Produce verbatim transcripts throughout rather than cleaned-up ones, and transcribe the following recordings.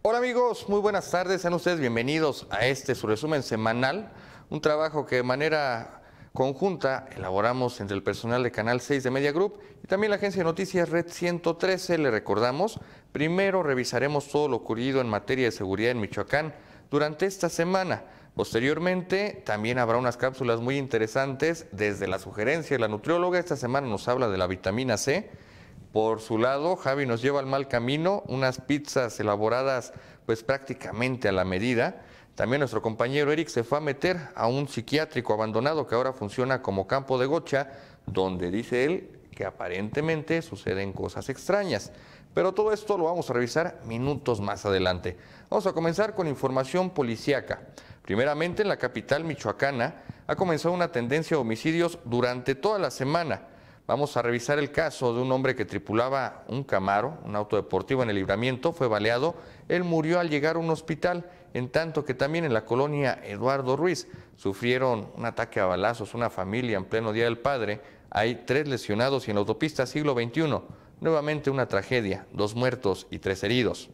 Hola amigos, muy buenas tardes, sean ustedes bienvenidos a este su resumen semanal, un trabajo que de manera conjunta elaboramos entre el personal de Canal seis de Media Group y también la agencia de noticias Red ciento trece. Le recordamos, primero revisaremos todo lo ocurrido en materia de seguridad en Michoacán durante esta semana. Posteriormente también habrá unas cápsulas muy interesantes desde la sugerencia de la nutrióloga. Esta semana nos habla de la vitamina C. Por su lado, Javi nos lleva al mal camino, unas pizzas elaboradas pues prácticamente a la medida. También nuestro compañero Eric se fue a meter a un psiquiátrico abandonado que ahora funciona como campo de gocha, donde dice él que aparentemente suceden cosas extrañas. Pero todo esto lo vamos a revisar minutos más adelante. Vamos a comenzar con información policíaca. Primeramente, en la capital michoacana ha comenzado una tendencia de homicidios durante toda la semana. Vamos a revisar el caso de un hombre que tripulaba un Camaro, un auto deportivo en el Libramiento, fue baleado, él murió al llegar a un hospital, en tanto que también en la colonia Eduardo Ruiz sufrieron un ataque a balazos, una familia en pleno Día del Padre, hay tres lesionados y en la autopista Siglo veintiuno, nuevamente una tragedia, dos muertos y tres heridos.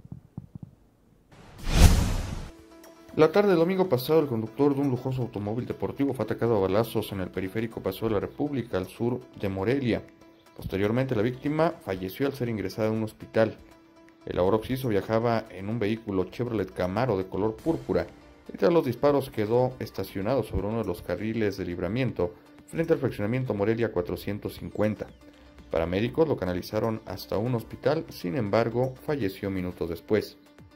La tarde del domingo pasado, el conductor de un lujoso automóvil deportivo fue atacado a balazos en el periférico Paseo de la República, al sur de Morelia. Posteriormente, la víctima falleció al ser ingresada en un hospital. El ahora occiso viajaba en un vehículo Chevrolet Camaro de color púrpura y tras los disparos quedó estacionado sobre uno de los carriles de Libramiento frente al fraccionamiento Morelia cuatrocientos cincuenta. Paramédicos lo canalizaron hasta un hospital, sin embargo, falleció minutos después.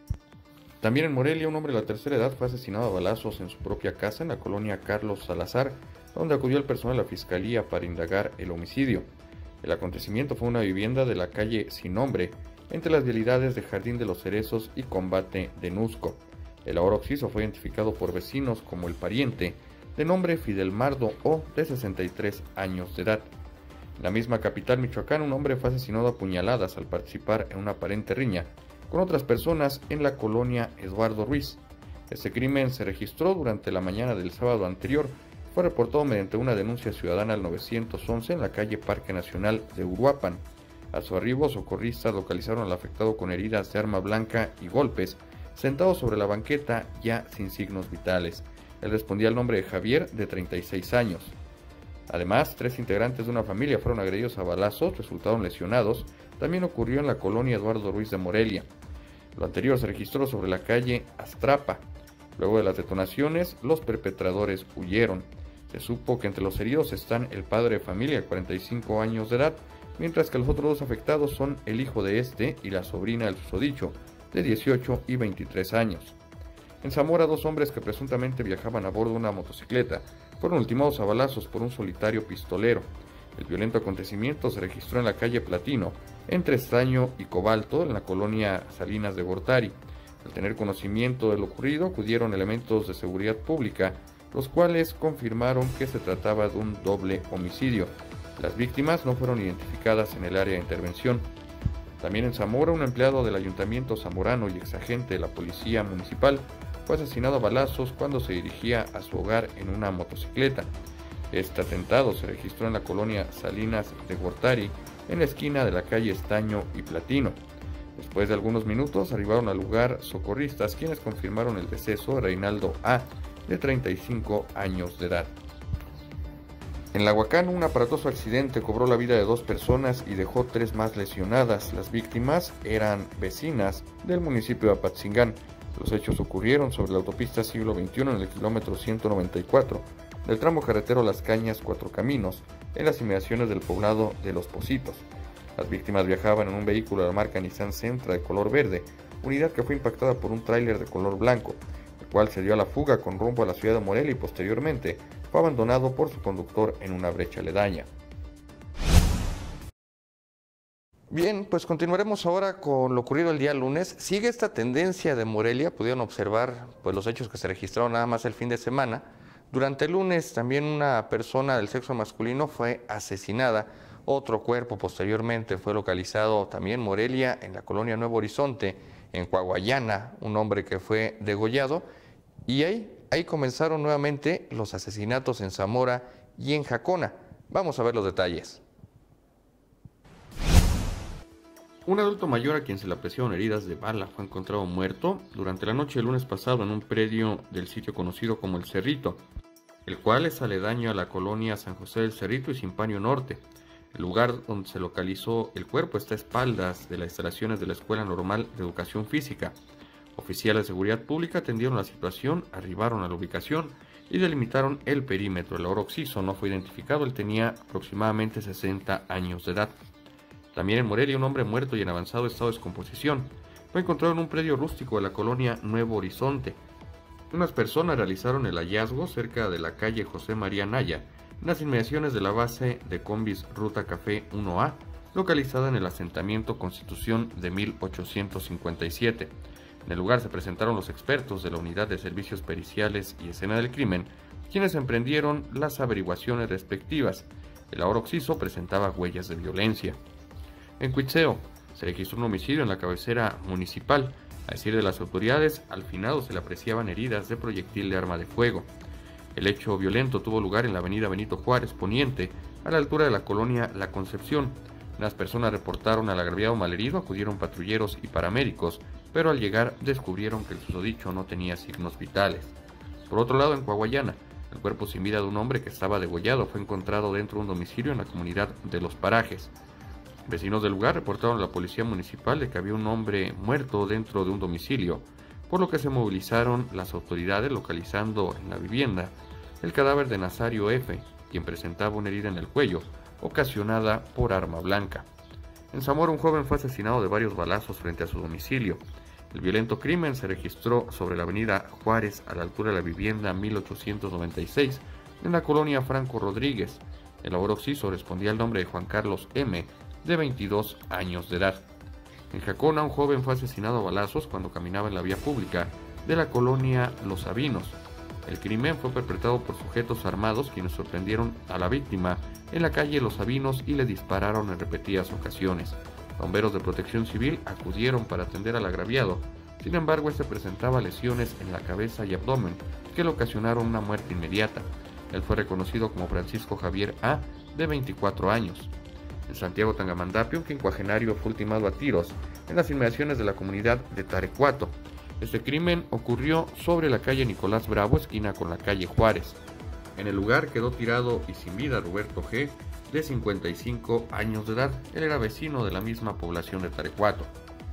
También en Morelia, un hombre de la tercera edad fue asesinado a balazos en su propia casa en la colonia Carlos Salazar, donde acudió el personal de la Fiscalía para indagar el homicidio. El acontecimiento fue en una vivienda de la calle Sin Nombre, entre las vialidades de Jardín de los Cerezos y Combate de Nusco. El ahora occiso fue identificado por vecinos como el pariente, de nombre Fidel Mardo O, de sesenta y tres años de edad. En la misma capital michoacana, un hombre fue asesinado a puñaladas al participar en una aparente riña con otras personas en la colonia Eduardo Ruiz. Este crimen se registró durante la mañana del sábado anterior. Fue reportado mediante una denuncia ciudadana al nueve once en la calle Parque Nacional de Uruapan. A su arribo, socorristas localizaron al afectado con heridas de arma blanca y golpes, sentado sobre la banqueta ya sin signos vitales. Él respondía al nombre de Javier, de treinta y seis años. Además, tres integrantes de una familia fueron agredidos a balazos, resultaron lesionados. También ocurrió en la colonia Eduardo Ruiz de Morelia. Lo anterior se registró sobre la calle Astrapa. Luego de las detonaciones, los perpetradores huyeron. Se supo que entre los heridos están el padre de familia de cuarenta y cinco años de edad, mientras que los otros dos afectados son el hijo de este y la sobrina del susodicho, de dieciocho y veintitrés años. En Zamora, dos hombres que presuntamente viajaban a bordo de una motocicleta fueron ultimados a balazos por un solitario pistolero. El violento acontecimiento se registró en la calle Platino, entre Estaño y Cobalto, en la colonia Salinas de Gortari. Al tener conocimiento de lo ocurrido, acudieron elementos de seguridad pública, los cuales confirmaron que se trataba de un doble homicidio. Las víctimas no fueron identificadas en el área de intervención. También en Zamora, un empleado del ayuntamiento zamorano y exagente de la policía municipal fue asesinado a balazos cuando se dirigía a su hogar en una motocicleta. Este atentado se registró en la colonia Salinas de Gortari, en la esquina de la calle Estaño y Platino. Después de algunos minutos arribaron al lugar socorristas, quienes confirmaron el deceso de Reinaldo A, de treinta y cinco años de edad. En La Huacán, un aparatoso accidente cobró la vida de dos personas y dejó tres más lesionadas. Las víctimas eran vecinas del municipio de Apatzingán. Los hechos ocurrieron sobre la autopista Siglo veintiuno en el kilómetro ciento noventa y cuatro del tramo carretero Las Cañas Cuatro Caminos, en las inmediaciones del poblado de Los Pocitos. Las víctimas viajaban en un vehículo de la marca Nissan Sentra de color verde, unidad que fue impactada por un tráiler de color blanco, el cual se dio a la fuga con rumbo a la ciudad de Morelia y posteriormente fue abandonado por su conductor en una brecha aledaña. Bien, pues continuaremos ahora con lo ocurrido el día lunes. Sigue esta tendencia de Morelia, pudieron observar pues, los hechos que se registraron nada más el fin de semana. Durante el lunes también una persona del sexo masculino fue asesinada. Otro cuerpo posteriormente fue localizado también en Morelia, en la colonia Nuevo Horizonte, en Coahuayana, un hombre que fue degollado. Y ahí, ahí comenzaron nuevamente los asesinatos en Zamora y en Jacona. Vamos a ver los detalles. Un adulto mayor a quien se le apreciaron heridas de bala fue encontrado muerto durante la noche del lunes pasado en un predio del sitio conocido como El Cerrito, el cual es aledaño a la colonia San José del Cerrito y Simpanio Norte. El lugar donde se localizó el cuerpo está a espaldas de las instalaciones de la Escuela Normal de Educación Física. Oficiales de seguridad pública atendieron la situación, arribaron a la ubicación y delimitaron el perímetro. El ahora occiso no fue identificado, él tenía aproximadamente sesenta años de edad. También en Morelia, un hombre muerto y en avanzado estado de descomposición fue encontrado en un predio rústico de la colonia Nuevo Horizonte. Unas personas realizaron el hallazgo cerca de la calle José María Naya, en las inmediaciones de la base de combis Ruta Café uno A, localizada en el asentamiento Constitución de mil ochocientos cincuenta y siete. En el lugar se presentaron los expertos de la Unidad de Servicios Periciales y Escena del Crimen, quienes emprendieron las averiguaciones respectivas. El ahora occiso presentaba huellas de violencia. En Cuitzeo se registró un homicidio en la cabecera municipal. A decir de las autoridades, al finado se le apreciaban heridas de proyectil de arma de fuego. El hecho violento tuvo lugar en la avenida Benito Juárez Poniente, a la altura de la colonia La Concepción. Las personas reportaron al agraviado malherido, acudieron patrulleros y paramédicos, pero al llegar descubrieron que el susodicho no tenía signos vitales. Por otro lado, en Coahuayana, el cuerpo sin vida de un hombre que estaba degollado fue encontrado dentro de un domicilio en la comunidad de Los Parajes. Vecinos del lugar reportaron a la policía municipal de que había un hombre muerto dentro de un domicilio, por lo que se movilizaron las autoridades localizando en la vivienda el cadáver de Nazario F., quien presentaba una herida en el cuello, ocasionada por arma blanca. En Zamora, un joven fue asesinado de varios balazos frente a su domicilio. El violento crimen se registró sobre la avenida Juárez, a la altura de la vivienda mil ochocientos noventa y seis, en la colonia Franco Rodríguez. El ahora occiso respondía al nombre de Juan Carlos M., de veintidós años de edad. En Jacona, un joven fue asesinado a balazos cuando caminaba en la vía pública de la colonia Los Sabinos. El crimen fue perpetrado por sujetos armados quienes sorprendieron a la víctima en la calle Los Sabinos y le dispararon en repetidas ocasiones. Bomberos de Protección Civil acudieron para atender al agraviado. Sin embargo, este presentaba lesiones en la cabeza y abdomen que le ocasionaron una muerte inmediata. Él fue reconocido como Francisco Javier A., de veinticuatro años. En Santiago Tangamandapio, un quincuagenario fue ultimado a tiros en las inmediaciones de la comunidad de Tarecuato. Este crimen ocurrió sobre la calle Nicolás Bravo, esquina con la calle Juárez. En el lugar quedó tirado y sin vida Roberto G., de cincuenta y cinco años de edad. Él era vecino de la misma población de Tarecuato.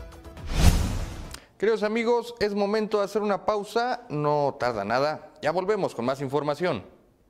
Queridos amigos, es momento de hacer una pausa, no tarda nada, ya volvemos con más información.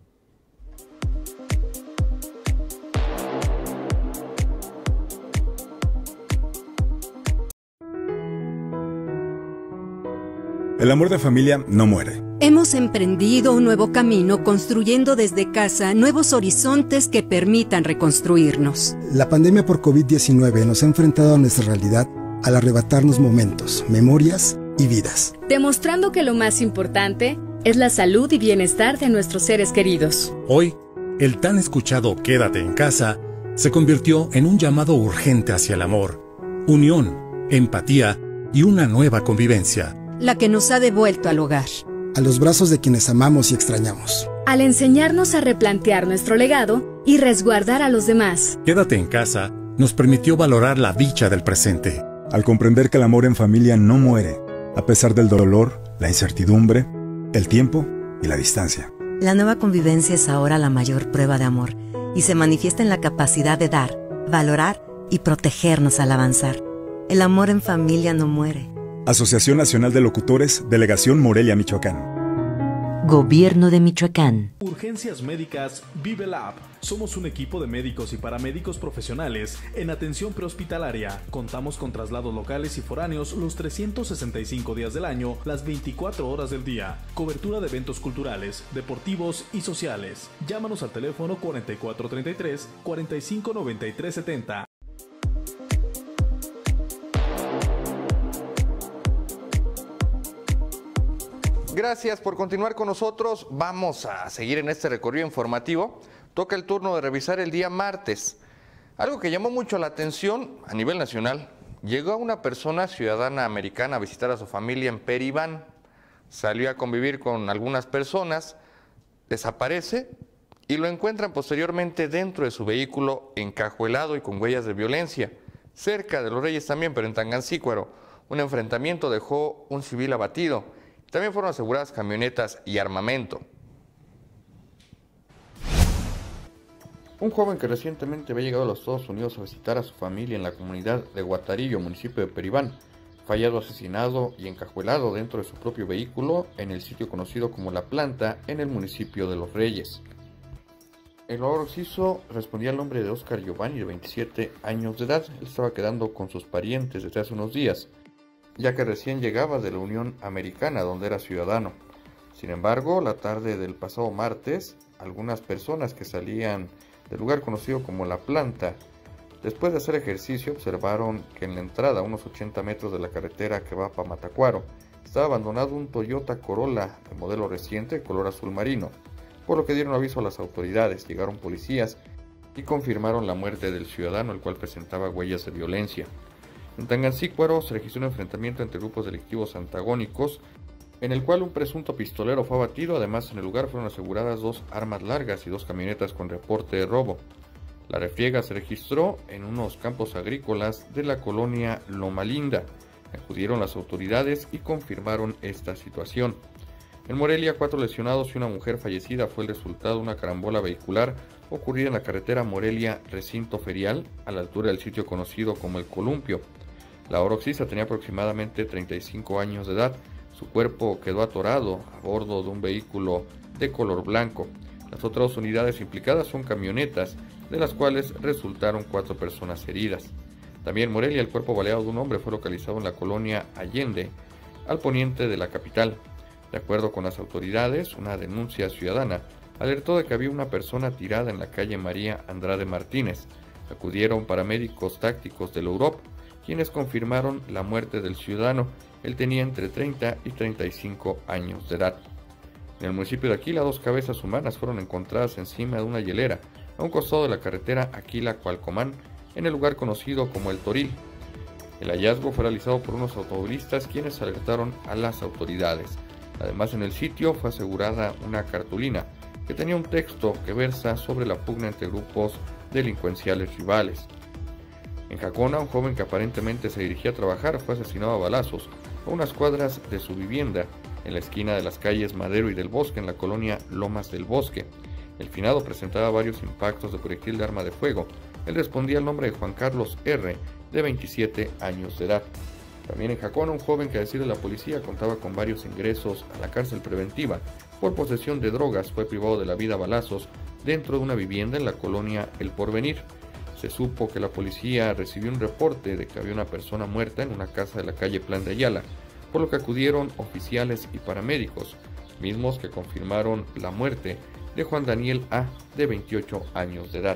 El amor de familia no muere. Hemos emprendido un nuevo camino construyendo desde casa nuevos horizontes que permitan reconstruirnos. La pandemia por COVID diecinueve nos ha enfrentado a nuestra realidad al arrebatarnos momentos, memorias y vidas. Demostrando que lo más importante es la salud y bienestar de nuestros seres queridos. Hoy, el tan escuchado Quédate en casa se convirtió en un llamado urgente hacia el amor, unión, empatía y una nueva convivencia. La que nos ha devuelto al hogar. A los brazos de quienes amamos y extrañamos. Al enseñarnos a replantear nuestro legado y resguardar a los demás. Quédate en casa nos permitió valorar la dicha del presente. Al comprender que el amor en familia no muere, a pesar del dolor, la incertidumbre, el tiempo y la distancia. La nueva convivencia es ahora la mayor prueba de amor y se manifiesta en la capacidad de dar, valorar y protegernos al avanzar. El amor en familia no muere. Asociación Nacional de Locutores, Delegación Morelia, Michoacán. Gobierno de Michoacán. Urgencias Médicas Vive Lab. Somos un equipo de médicos y paramédicos profesionales en atención prehospitalaria. Contamos con traslados locales y foráneos los trescientos sesenta y cinco días del año, las veinticuatro horas del día. Cobertura de eventos culturales, deportivos y sociales. Llámanos al teléfono cuarenta y cuatro treinta y tres, cuarenta y cinco noventa y tres setenta. Gracias por continuar con nosotros. Vamos a seguir en este recorrido informativo. Toca el turno de revisar el día martes. Algo que llamó mucho la atención a nivel nacional. Llegó una persona ciudadana americana a visitar a su familia en Peribán. Salió a convivir con algunas personas, desaparece y lo encuentran posteriormente dentro de su vehículo encajuelado y con huellas de violencia. Cerca de Los Reyes también, pero en Tangancícuaro, un enfrentamiento dejó un civil abatido. También fueron aseguradas camionetas y armamento. Un joven que recientemente había llegado a los Estados Unidos a visitar a su familia en la comunidad de Guatarillo, municipio de Peribán, fue hallado asesinado y encajuelado dentro de su propio vehículo en el sitio conocido como La Planta, en el municipio de Los Reyes. El labor occiso respondía al nombre de Oscar Giovanni, de veintisiete años de edad. Él estaba quedando con sus parientes desde hace unos días, ya que recién llegaba de la Unión Americana, donde era ciudadano. Sin embargo, la tarde del pasado martes, algunas personas que salían del lugar conocido como La Planta, después de hacer ejercicio, observaron que en la entrada, a unos ochenta metros de la carretera que va para Matacuaro, estaba abandonado un Toyota Corolla de modelo reciente, color azul marino, por lo que dieron aviso a las autoridades. Llegaron policías y confirmaron la muerte del ciudadano, el cual presentaba huellas de violencia. En Tangancícuaro se registró un enfrentamiento entre grupos delictivos antagónicos, en el cual un presunto pistolero fue abatido. Además, en el lugar fueron aseguradas dos armas largas y dos camionetas con reporte de robo. La refriega se registró en unos campos agrícolas de la colonia Loma Linda. Acudieron las autoridades y confirmaron esta situación. En Morelia, cuatro lesionados y una mujer fallecida fue el resultado de una carambola vehicular ocurrida en la carretera Morelia-Recinto Ferial, a la altura del sitio conocido como El Columpio. La oroxisa tenía aproximadamente treinta y cinco años de edad. Su cuerpo quedó atorado a bordo de un vehículo de color blanco. Las otras unidades implicadas son camionetas, de las cuales resultaron cuatro personas heridas. También en Morelia, el cuerpo baleado de un hombre fue localizado en la colonia Allende, al poniente de la capital. De acuerdo con las autoridades, una denuncia ciudadana alertó de que había una persona tirada en la calle María Andrade Martínez. Acudieron paramédicos tácticos del Europ, quienes confirmaron la muerte del ciudadano. Él tenía entre treinta y treinta y cinco años de edad. En el municipio de Aquila, dos cabezas humanas fueron encontradas encima de una hielera a un costado de la carretera Aquila-Cualcomán, en el lugar conocido como El Toril. El hallazgo fue realizado por unos automovilistas, quienes alertaron a las autoridades. Además, en el sitio fue asegurada una cartulina que tenía un texto que versa sobre la pugna entre grupos delincuenciales rivales. En Jacona, un joven que aparentemente se dirigía a trabajar fue asesinado a balazos a unas cuadras de su vivienda, en la esquina de las calles Madero y del Bosque, en la colonia Lomas del Bosque. El finado presentaba varios impactos de proyectil de arma de fuego. Él respondía al nombre de Juan Carlos R., de veintisiete años de edad. También en Jacona, un joven que, a decir de la policía, contaba con varios ingresos a la cárcel preventiva por posesión de drogas, fue privado de la vida a balazos dentro de una vivienda en la colonia El Porvenir. Se supo que la policía recibió un reporte de que había una persona muerta en una casa de la calle Plan de Ayala, por lo que acudieron oficiales y paramédicos, mismos que confirmaron la muerte de Juan Daniel A., de veintiocho años de edad.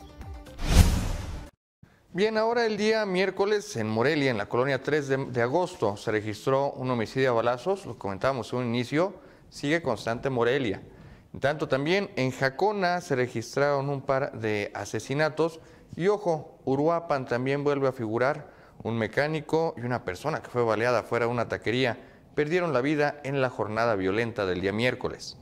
Bien, ahora el día miércoles en Morelia, en la colonia tres de, de agosto, se registró un homicidio a balazos. Lo comentábamos en un inicio, sigue constante Morelia. En tanto, también en Jacona se registraron un par de asesinatos. Y ojo, Uruapan también vuelve a figurar. Un mecánico y una persona que fue baleada fuera de una taquería perdieron la vida en la jornada violenta del día miércoles.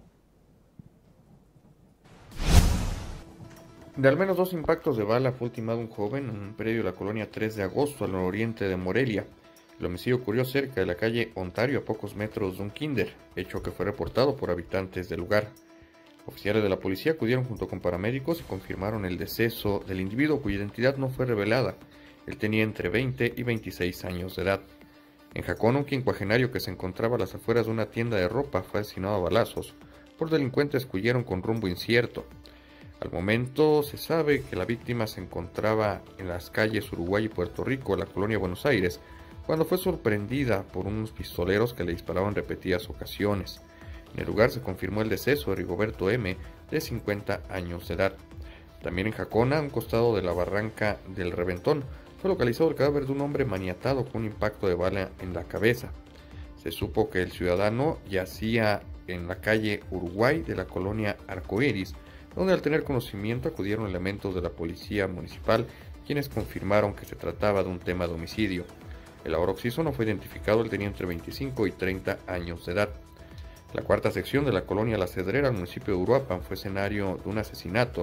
De al menos dos impactos de bala fue ultimado un joven en un predio de la colonia tres de agosto, al nororiente de Morelia. El homicidio ocurrió cerca de la calle Ontario, a pocos metros de un kinder, hecho que fue reportado por habitantes del lugar. Oficiales de la policía acudieron junto con paramédicos y confirmaron el deceso del individuo, cuya identidad no fue revelada. Él tenía entre veinte y veintiséis años de edad. En Jacona, un quincuagenario que se encontraba a las afueras de una tienda de ropa fue asesinado a balazos por delincuentes que huyeron con rumbo incierto. Al momento se sabe que la víctima se encontraba en las calles Uruguay y Puerto Rico, en la colonia Buenos Aires, cuando fue sorprendida por unos pistoleros que le disparaban en repetidas ocasiones. En el lugar se confirmó el deceso de Rigoberto M., de cincuenta años de edad. También en Jacona, a un costado de la barranca del Reventón, fue localizado el cadáver de un hombre maniatado con un impacto de bala en la cabeza. Se supo que el ciudadano yacía en la calle Uruguay de la colonia Arcoíris, donde al tener conocimiento acudieron elementos de la policía municipal, quienes confirmaron que se trataba de un tema de homicidio. El ahora occiso no fue identificado, él tenía entre veinticinco y treinta años de edad. La cuarta sección de la colonia La Cedrera, al municipio de Uruapan, fue escenario de un asesinato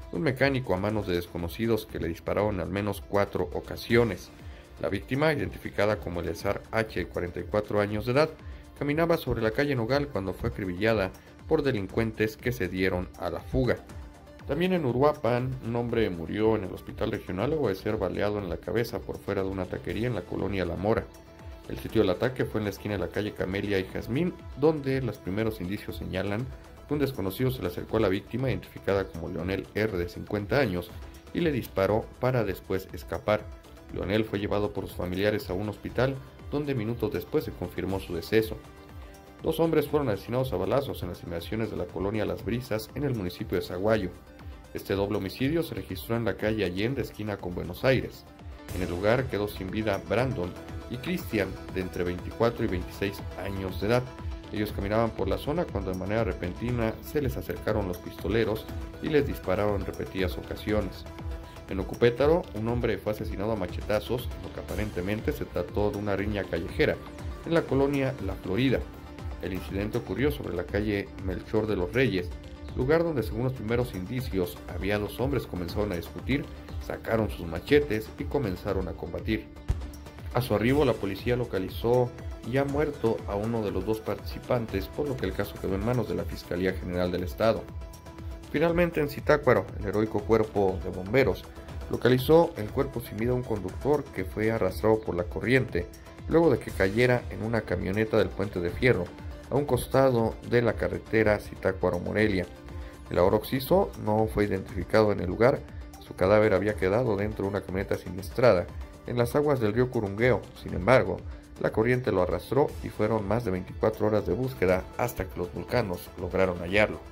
un mecánico a manos de desconocidos que le dispararon en al menos cuatro ocasiones. La víctima, identificada como Eleazar H., cuarenta y cuatro años de edad, caminaba sobre la calle Nogal cuando fue acribillada por delincuentes que se dieron a la fuga. También en Uruapan, un hombre murió en el hospital regional luego de ser baleado en la cabeza por fuera de una taquería en la colonia La Mora. El sitio del ataque fue en la esquina de la calle Camelia y Jazmín, donde los primeros indicios señalan que un desconocido se le acercó a la víctima, identificada como Leonel R., de cincuenta años, y le disparó para después escapar. Leonel fue llevado por sus familiares a un hospital, donde minutos después se confirmó su deceso. Dos hombres fueron asesinados a balazos en las inmediaciones de la colonia Las Brisas, en el municipio de Zaguayo. Este doble homicidio se registró en la calle Allende, esquina con Buenos Aires. En el lugar quedó sin vida Brandon y Cristian, de entre veinticuatro y veintiséis años de edad. Ellos caminaban por la zona cuando de manera repentina se les acercaron los pistoleros y les dispararon en repetidas ocasiones. En Ocupétaro, un hombre fue asesinado a machetazos, lo que aparentemente se trató de una riña callejera, en la colonia La Florida. El incidente ocurrió sobre la calle Melchor de los Reyes, lugar donde, según los primeros indicios, había dos hombres que comenzaron a discutir, sacaron sus machetes y comenzaron a combatir. A su arribo, la policía localizó ya muerto a uno de los dos participantes, por lo que el caso quedó en manos de la Fiscalía General del Estado. Finalmente, en Zitácuaro, el heroico cuerpo de bomberos localizó el cuerpo sin vida de un conductor que fue arrastrado por la corriente, luego de que cayera en una camioneta del Puente de Fierro, a un costado de la carretera Zitácuaro-Morelia. El ahora occiso no fue identificado en el lugar. Su cadáver había quedado dentro de una camioneta siniestrada en las aguas del río Curungueo. Sin embargo, la corriente lo arrastró y fueron más de veinticuatro horas de búsqueda hasta que los vulcanos lograron hallarlo.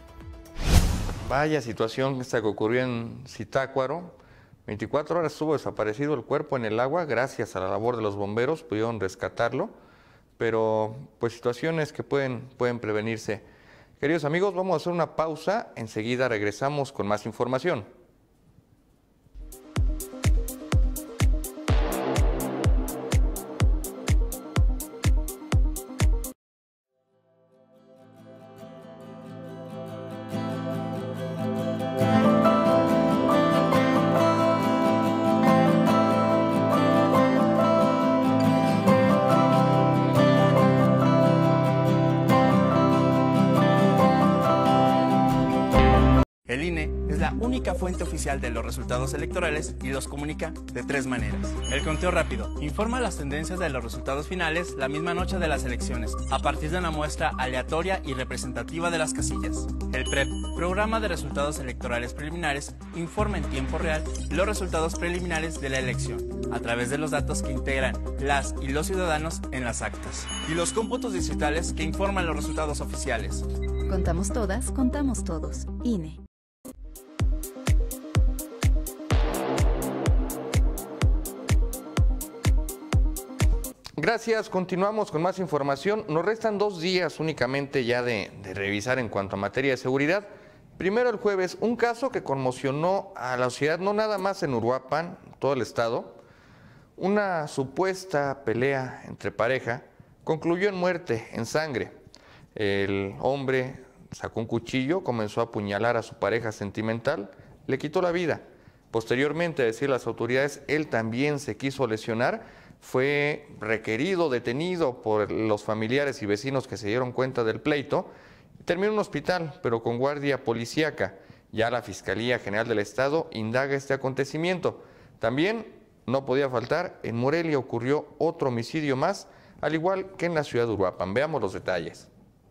Vaya situación esta que ocurrió en Zitácuaro. veinticuatro horas estuvo desaparecido el cuerpo en el agua. Gracias a la labor de los bomberos pudieron rescatarlo, pero pues situaciones que pueden, pueden prevenirse. Queridos amigos, vamos a hacer una pausa. Enseguida regresamos con más información. El I N E es la única fuente oficial de los resultados electorales y los comunica de tres maneras. El conteo rápido informa las tendencias de los resultados finales la misma noche de las elecciones, a partir de una muestra aleatoria y representativa de las casillas. El P R E P, programa de resultados electorales preliminares, informa en tiempo real los resultados preliminares de la elección, a través de los datos que integran las y los ciudadanos en las actas, y los cómputos distritales que informan los resultados oficiales. Contamos todas, contamos todos. I N E. Gracias, continuamos con más información. Nos restan dos días únicamente ya de, de revisar en cuanto a materia de seguridad. Primero el jueves, un caso que conmocionó a la sociedad, no nada más en Uruapan, todo el estado. Una supuesta pelea entre pareja concluyó en muerte, en sangre. El hombre sacó un cuchillo, comenzó a apuñalar a su pareja sentimental, le quitó la vida. Posteriormente, a decir las autoridades, él también se quiso lesionar. Fue requerido, detenido por los familiares y vecinos que se dieron cuenta del pleito. Terminó en un hospital, pero con guardia policíaca. Ya la Fiscalía General del Estado indaga este acontecimiento. También no podía faltar, en Morelia ocurrió otro homicidio más, al igual que en la ciudad de Uruapan. Veamos los detalles.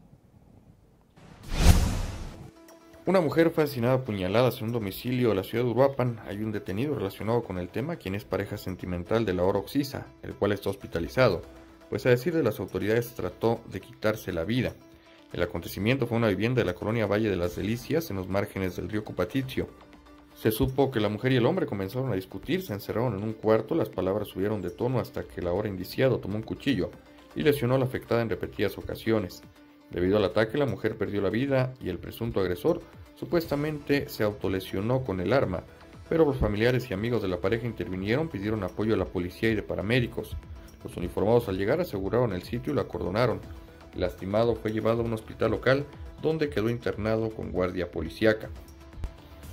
Una mujer fue asesinada a puñaladas en un domicilio de la ciudad de Uruapan. Hay un detenido relacionado con el tema, quien es pareja sentimental de la ahora occisa, el cual está hospitalizado, pues a decir de las autoridades trató de quitarse la vida. El acontecimiento fue en una vivienda de la colonia Valle de las Delicias, en los márgenes del río Cupatizio. Se supo que la mujer y el hombre comenzaron a discutir, se encerraron en un cuarto, las palabras subieron de tono hasta que el ahora indiciado tomó un cuchillo y lesionó a la afectada en repetidas ocasiones. Debido al ataque, la mujer perdió la vida y el presunto agresor supuestamente se autolesionó con el arma, pero los familiares y amigos de la pareja intervinieron, pidieron apoyo a la policía y de paramédicos. Los uniformados al llegar aseguraron el sitio y lo acordonaron. El lastimado fue llevado a un hospital local donde quedó internado con guardia policíaca.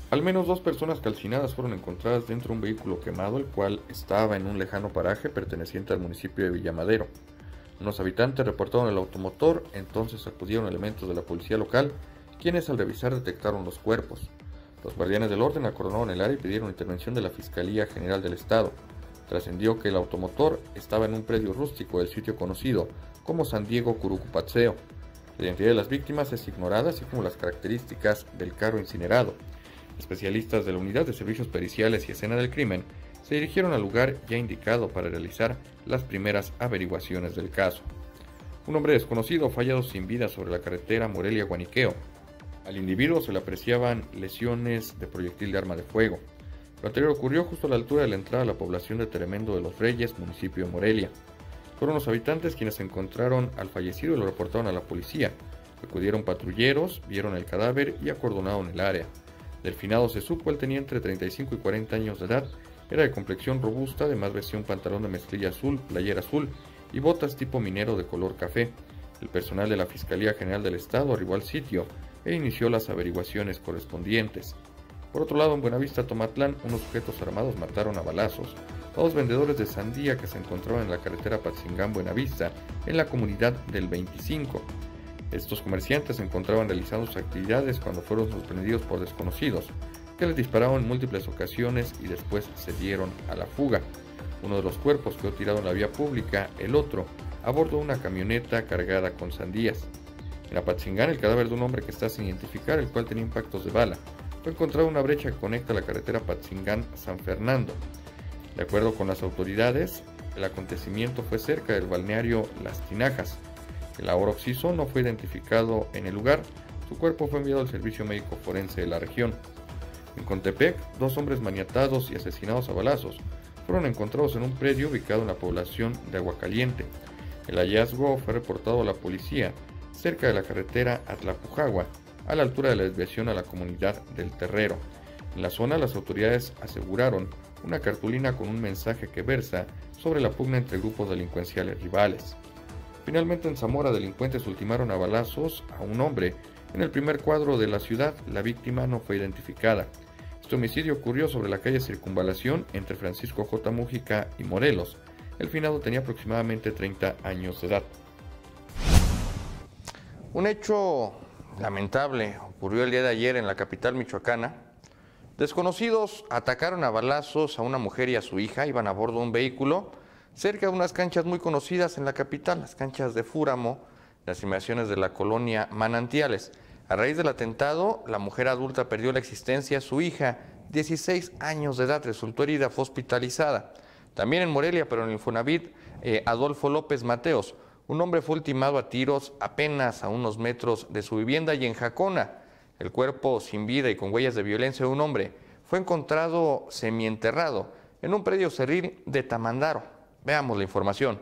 Al menos dos personas calcinadas fueron encontradas dentro de un vehículo quemado, el cual estaba en un lejano paraje perteneciente al municipio de Villamadero. Unos habitantes reportaron el automotor, entonces acudieron elementos de la policía local, quienes al revisar detectaron los cuerpos. Los guardianes del orden acordonaron el área y pidieron intervención de la Fiscalía General del Estado. Trascendió que el automotor estaba en un predio rústico del sitio conocido como San Diego Curucupatseo. La identidad de las víctimas es ignorada, así como las características del carro incinerado. Especialistas de la Unidad de Servicios Periciales y Escena del Crimen se dirigieron al lugar ya indicado para realizar las primeras averiguaciones del caso. Un hombre desconocido fue hallado sin vida sobre la carretera Morelia-Guaniqueo. Al individuo se le apreciaban lesiones de proyectil de arma de fuego. Lo anterior ocurrió justo a la altura de la entrada a la población de Tremendo de los Reyes, municipio de Morelia. Fueron los habitantes quienes encontraron al fallecido y lo reportaron a la policía. Acudieron patrulleros, vieron el cadáver y acordonaron el área. Del finado se supo, él tenía entre treinta y cinco y cuarenta años de edad, era de complexión robusta, además vestía un pantalón de mezclilla azul, playera azul y botas tipo minero de color café. El personal de la Fiscalía General del Estado arribó al sitio e inició las averiguaciones correspondientes. Por otro lado, en Buenavista, Tomatlán, unos sujetos armados mataron a balazos a dos vendedores de sandía que se encontraban en la carretera Patzingán-Buenavista, en la comunidad del veinticinco. Estos comerciantes se encontraban realizando sus actividades cuando fueron sorprendidos por desconocidos, que les dispararon en múltiples ocasiones y después se dieron a la fuga. Uno de los cuerpos quedó tirado en la vía pública, el otro a bordo de una camioneta cargada con sandías. En Apatzingán, el cadáver de un hombre que está sin identificar, el cual tenía impactos de bala, fue encontrado en una brecha que conecta la carretera Apatzingán-San Fernando. De acuerdo con las autoridades, el acontecimiento fue cerca del balneario Las Tinajas. El ahora occiso no fue identificado en el lugar, su cuerpo fue enviado al servicio médico forense de la región. En Contepec, dos hombres maniatados y asesinados a balazos fueron encontrados en un predio ubicado en la población de Aguacaliente. El hallazgo fue reportado a la policía cerca de la carretera Atlapujagua, a la altura de la desviación a la comunidad del Terrero. En la zona, las autoridades aseguraron una cartulina con un mensaje que versa sobre la pugna entre grupos delincuenciales rivales. Finalmente, en Zamora, delincuentes ultimaron a balazos a un hombre. En el primer cuadro de la ciudad, la víctima no fue identificada. Este homicidio ocurrió sobre la calle Circunvalación entre Francisco J. Mújica y Morelos. El finado tenía aproximadamente treinta años de edad. Un hecho lamentable ocurrió el día de ayer en la capital michoacana. Desconocidos atacaron a balazos a una mujer y a su hija, iban a bordo de un vehículo cerca de unas canchas muy conocidas en la capital, las canchas de Fúramo, las inmediaciones de la colonia Manantiales. A raíz del atentado, la mujer adulta perdió la existencia, su hija, dieciséis años de edad, resultó herida, fue hospitalizada. También en Morelia, pero en el Infonavit, eh, Adolfo López Mateos, un hombre fue ultimado a tiros apenas a unos metros de su vivienda, y en Jacona, el cuerpo sin vida y con huellas de violencia de un hombre fue encontrado semienterrado en un predio cerril de Tamandaro. Veamos la información.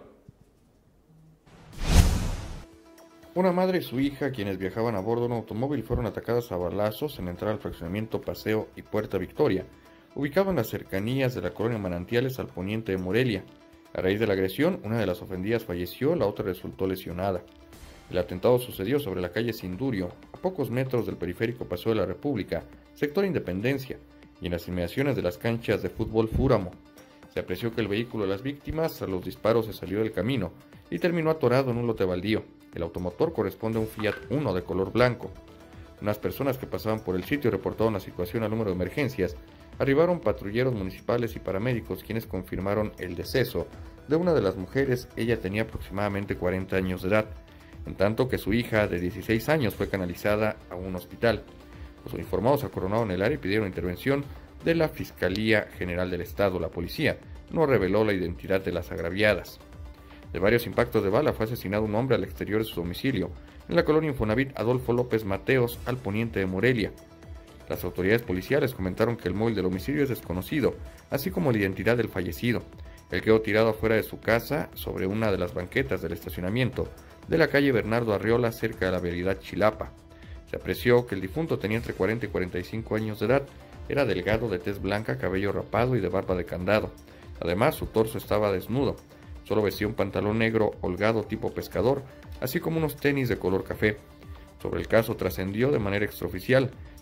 Una madre y su hija, quienes viajaban a bordo de un automóvil, fueron atacadas a balazos en la entrada al fraccionamiento Paseo y Puerta Victoria, ubicado en las cercanías de la colonia Manantiales al poniente de Morelia. A raíz de la agresión, una de las ofendidas falleció, la otra resultó lesionada. El atentado sucedió sobre la calle Sindurio, a pocos metros del periférico Paseo de la República, sector Independencia, y en las inmediaciones de las canchas de fútbol Fúramo. Se apreció que el vehículo de las víctimas, tras los disparos, se salió del camino y terminó atorado en un lote baldío. El automotor corresponde a un Fiat Uno de color blanco. Unas personas que pasaban por el sitio reportaron la situación al número de emergencias. Arribaron patrulleros municipales y paramédicos, quienes confirmaron el deceso de una de las mujeres. Ella tenía aproximadamente cuarenta años de edad, en tanto que su hija de dieciséis años fue canalizada a un hospital. Los uniformados acoronaron el área y pidieron intervención de la Fiscalía General del Estado. La policía no reveló la identidad de las agraviadas. De varios impactos de bala fue asesinado un hombre al exterior de su domicilio, en la colonia Infonavit Adolfo López Mateos, al poniente de Morelia. Las autoridades policiales comentaron que el móvil del homicidio es desconocido, así como la identidad del fallecido. Él quedó tirado afuera de su casa, sobre una de las banquetas del estacionamiento de la calle Bernardo Arriola, cerca de la vialidad Chilapa. Se apreció que el difunto tenía entre cuarenta y cuarenta y cinco años de edad, era delgado, de tez blanca, cabello rapado y de barba de candado. Además, su torso estaba desnudo. Solo vestía un pantalón negro holgado tipo pescador, así como unos tenis de color café. Sobre el caso trascendió de manera extraoficial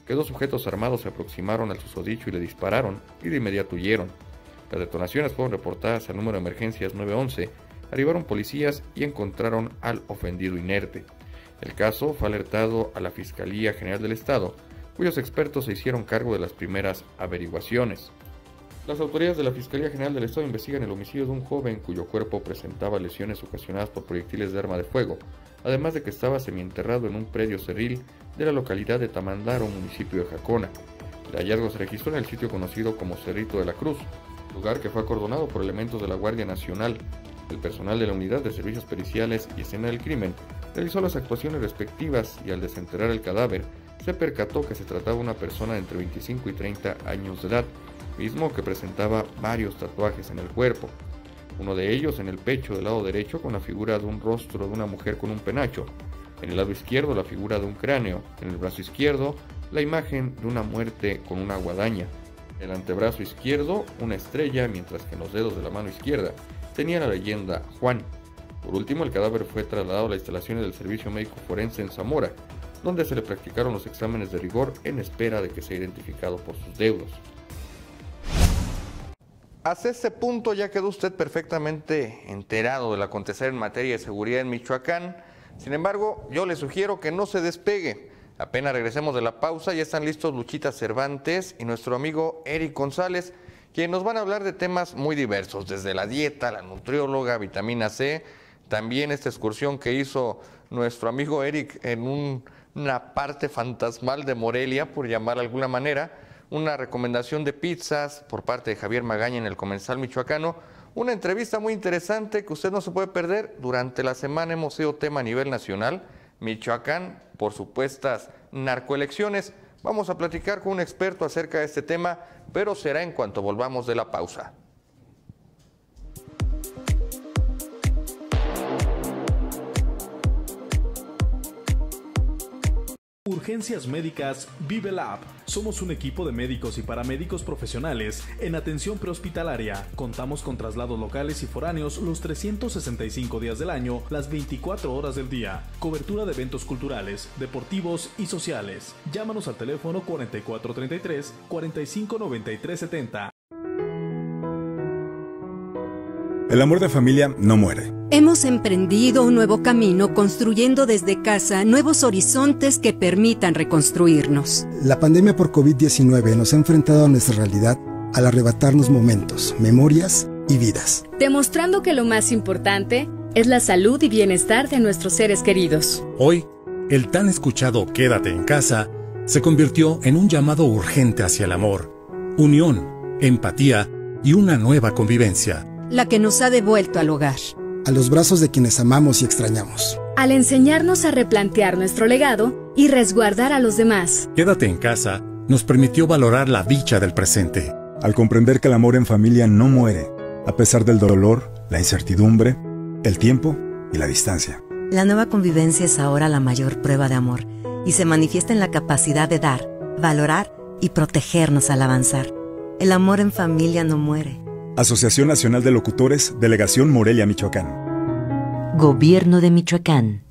que dos sujetos armados se aproximaron al susodicho y le dispararon y de inmediato huyeron. Las detonaciones fueron reportadas al número de emergencias nueve once, arribaron policías y encontraron al ofendido inerte. El caso fue alertado a la Fiscalía General del Estado, cuyos expertos se hicieron cargo de las primeras averiguaciones. Las autoridades de la Fiscalía General del Estado investigan el homicidio de un joven cuyo cuerpo presentaba lesiones ocasionadas por proyectiles de arma de fuego, además de que estaba semienterrado en un predio cerril de la localidad de Tamandaro, municipio de Jacona. El hallazgo se registró en el sitio conocido como Cerrito de la Cruz, lugar que fue acordonado por elementos de la Guardia Nacional. El personal de la Unidad de Servicios Periciales y Escena del Crimen realizó las actuaciones respectivas y al desenterrar el cadáver se percató que se trataba de una persona de entre veinticinco y treinta años de edad, mismo que presentaba varios tatuajes en el cuerpo. Uno de ellos en el pecho del lado derecho con la figura de un rostro de una mujer con un penacho, en el lado izquierdo la figura de un cráneo, en el brazo izquierdo la imagen de una muerte con una guadaña, en el antebrazo izquierdo una estrella, mientras que en los dedos de la mano izquierda tenía la leyenda Juan. Por último, el cadáver fue trasladado a las instalaciones del Servicio Médico Forense en Zamora, donde se le practicaron los exámenes de rigor en espera de que sea identificado por sus deudos. Hasta este punto ya quedó usted perfectamente enterado del acontecer en materia de seguridad en Michoacán. Sin embargo, yo le sugiero que no se despegue. Apenas regresemos de la pausa, ya están listos Luchita Cervantes y nuestro amigo Eric González, quienes nos van a hablar de temas muy diversos, desde la dieta, la nutrióloga, vitamina C, también esta excursión que hizo nuestro amigo Eric en un, una parte fantasmal de Morelia, por llamar de alguna manera, una recomendación de pizzas por parte de Javier Magaña en el Comensal Michoacano, una entrevista muy interesante que usted no se puede perder. Durante la semana hemos sido tema a nivel nacional, Michoacán por supuestas narcoelecciones. Vamos a platicar con un experto acerca de este tema, pero será en cuanto volvamos de la pausa. Urgencias Médicas Vive Lab. Somos un equipo de médicos y paramédicos profesionales en atención prehospitalaria. Contamos con traslados locales y foráneos los trescientos sesenta y cinco días del año, las veinticuatro horas del día. Cobertura de eventos culturales, deportivos y sociales. Llámanos al teléfono cuarenta y cuatro treinta y tres, cuarenta y cinco noventa y tres setenta. El amor de familia no muere. Hemos emprendido un nuevo camino construyendo desde casa nuevos horizontes que permitan reconstruirnos. La pandemia por COVID diecinueve nos ha enfrentado a nuestra realidad al arrebatarnos momentos, memorias y vidas. Demostrando que lo más importante es la salud y bienestar de nuestros seres queridos. Hoy, el tan escuchado Quédate en casa se convirtió en un llamado urgente hacia el amor, unión, empatía y una nueva convivencia. La que nos ha devuelto al hogar. A los brazos de quienes amamos y extrañamos. Al enseñarnos a replantear nuestro legado y resguardar a los demás. Quédate en casa nos permitió valorar la dicha del presente. Al comprender que el amor en familia no muere, a pesar del dolor, la incertidumbre, el tiempo y la distancia. La nueva convivencia es ahora la mayor prueba de amor y se manifiesta en la capacidad de dar, valorar y protegernos al avanzar. El amor en familia no muere. Asociación Nacional de Locutores, Delegación Morelia, Michoacán. Gobierno de Michoacán.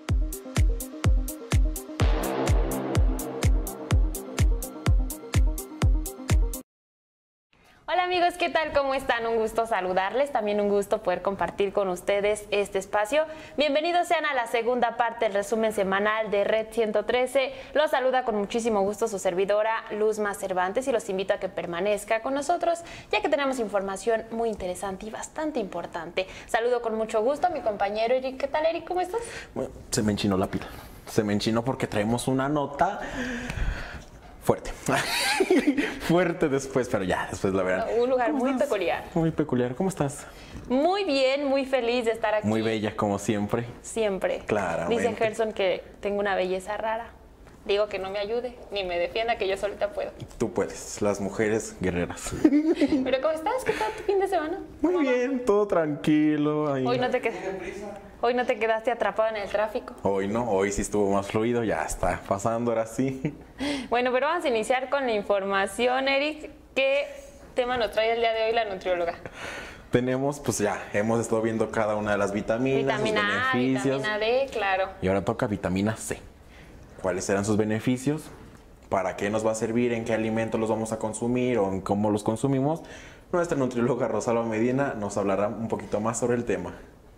Hola amigos, ¿qué tal? ¿Cómo están? Un gusto saludarles, también un gusto poder compartir con ustedes este espacio. Bienvenidos sean a la segunda parte del resumen semanal de Red ciento trece. Los saluda con muchísimo gusto su servidora Luzma Cervantes y los invito a que permanezca con nosotros, ya que tenemos información muy interesante y bastante importante. Saludo con mucho gusto a mi compañero Eric. ¿Qué tal, Eric? ¿Cómo estás? Bueno, se me enchinó la pila. Se me enchinó porque traemos una nota fuerte. Fuerte después, pero ya, después la verán. Un lugar muy estás? peculiar. Muy peculiar. ¿Cómo estás? Muy bien, muy feliz de estar aquí. Muy bella, como siempre. Siempre. Claramente. Dice Gerson que tengo una belleza rara. Digo que no me ayude, ni me defienda, que yo solita puedo. Tú puedes, las mujeres guerreras. ¿Pero cómo estás? ¿Qué tal tu fin de semana? Muy bien, todo tranquilo. Ahí. Hoy no te quedaste... Hoy no te quedaste atrapado en el tráfico. Hoy no, hoy sí estuvo más fluido, ya está pasando ahora sí. Bueno, pero vamos a iniciar con la información, Eric. ¿Qué tema nos trae el día de hoy la nutrióloga? Tenemos, pues ya, hemos estado viendo cada una de las vitaminas, vitamina sus beneficios. A, vitamina D, claro. Y ahora toca vitamina C. ¿Cuáles serán sus beneficios? para qué nos va a servir, en qué alimentos los vamos a consumir o en cómo los consumimos, nuestra nutrióloga Rosalba Medina nos hablará un poquito más sobre el tema.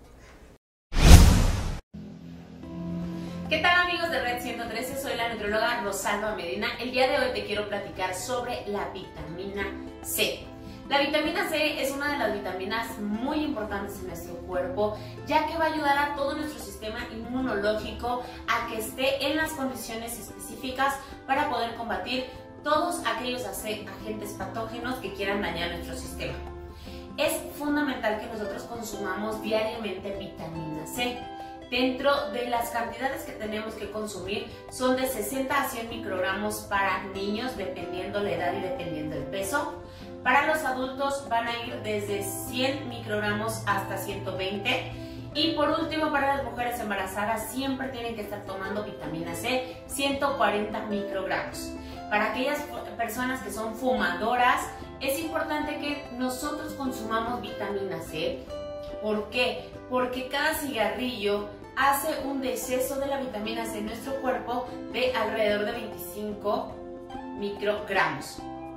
¿Qué tal, amigos de Red ciento trece? Soy la nutrióloga Rosalba Medina. El día de hoy te quiero platicar sobre la vitamina C. La vitamina C es una de las vitaminas muy importantes en nuestro cuerpo, ya que va a ayudar a todo nuestro sistema inmunológico a que esté en las condiciones específicas para poder combatir todos aquellos agentes patógenos que quieran dañar nuestro sistema. Es fundamental que nosotros consumamos diariamente vitamina C. Dentro de las cantidades que tenemos que consumir son de sesenta a cien microgramos para niños, dependiendo la edad y dependiendo el peso. Para los adultos van a ir desde cien microgramos hasta ciento veinte. Y por último, para las mujeres embarazadas siempre tienen que estar tomando vitamina C, ciento cuarenta microgramos. Para aquellas personas que son fumadoras, es importante que nosotros consumamos vitamina C. ¿Por qué? Porque cada cigarrillo hace un deceso de la vitamina C en nuestro cuerpo de alrededor de veinticinco microgramos.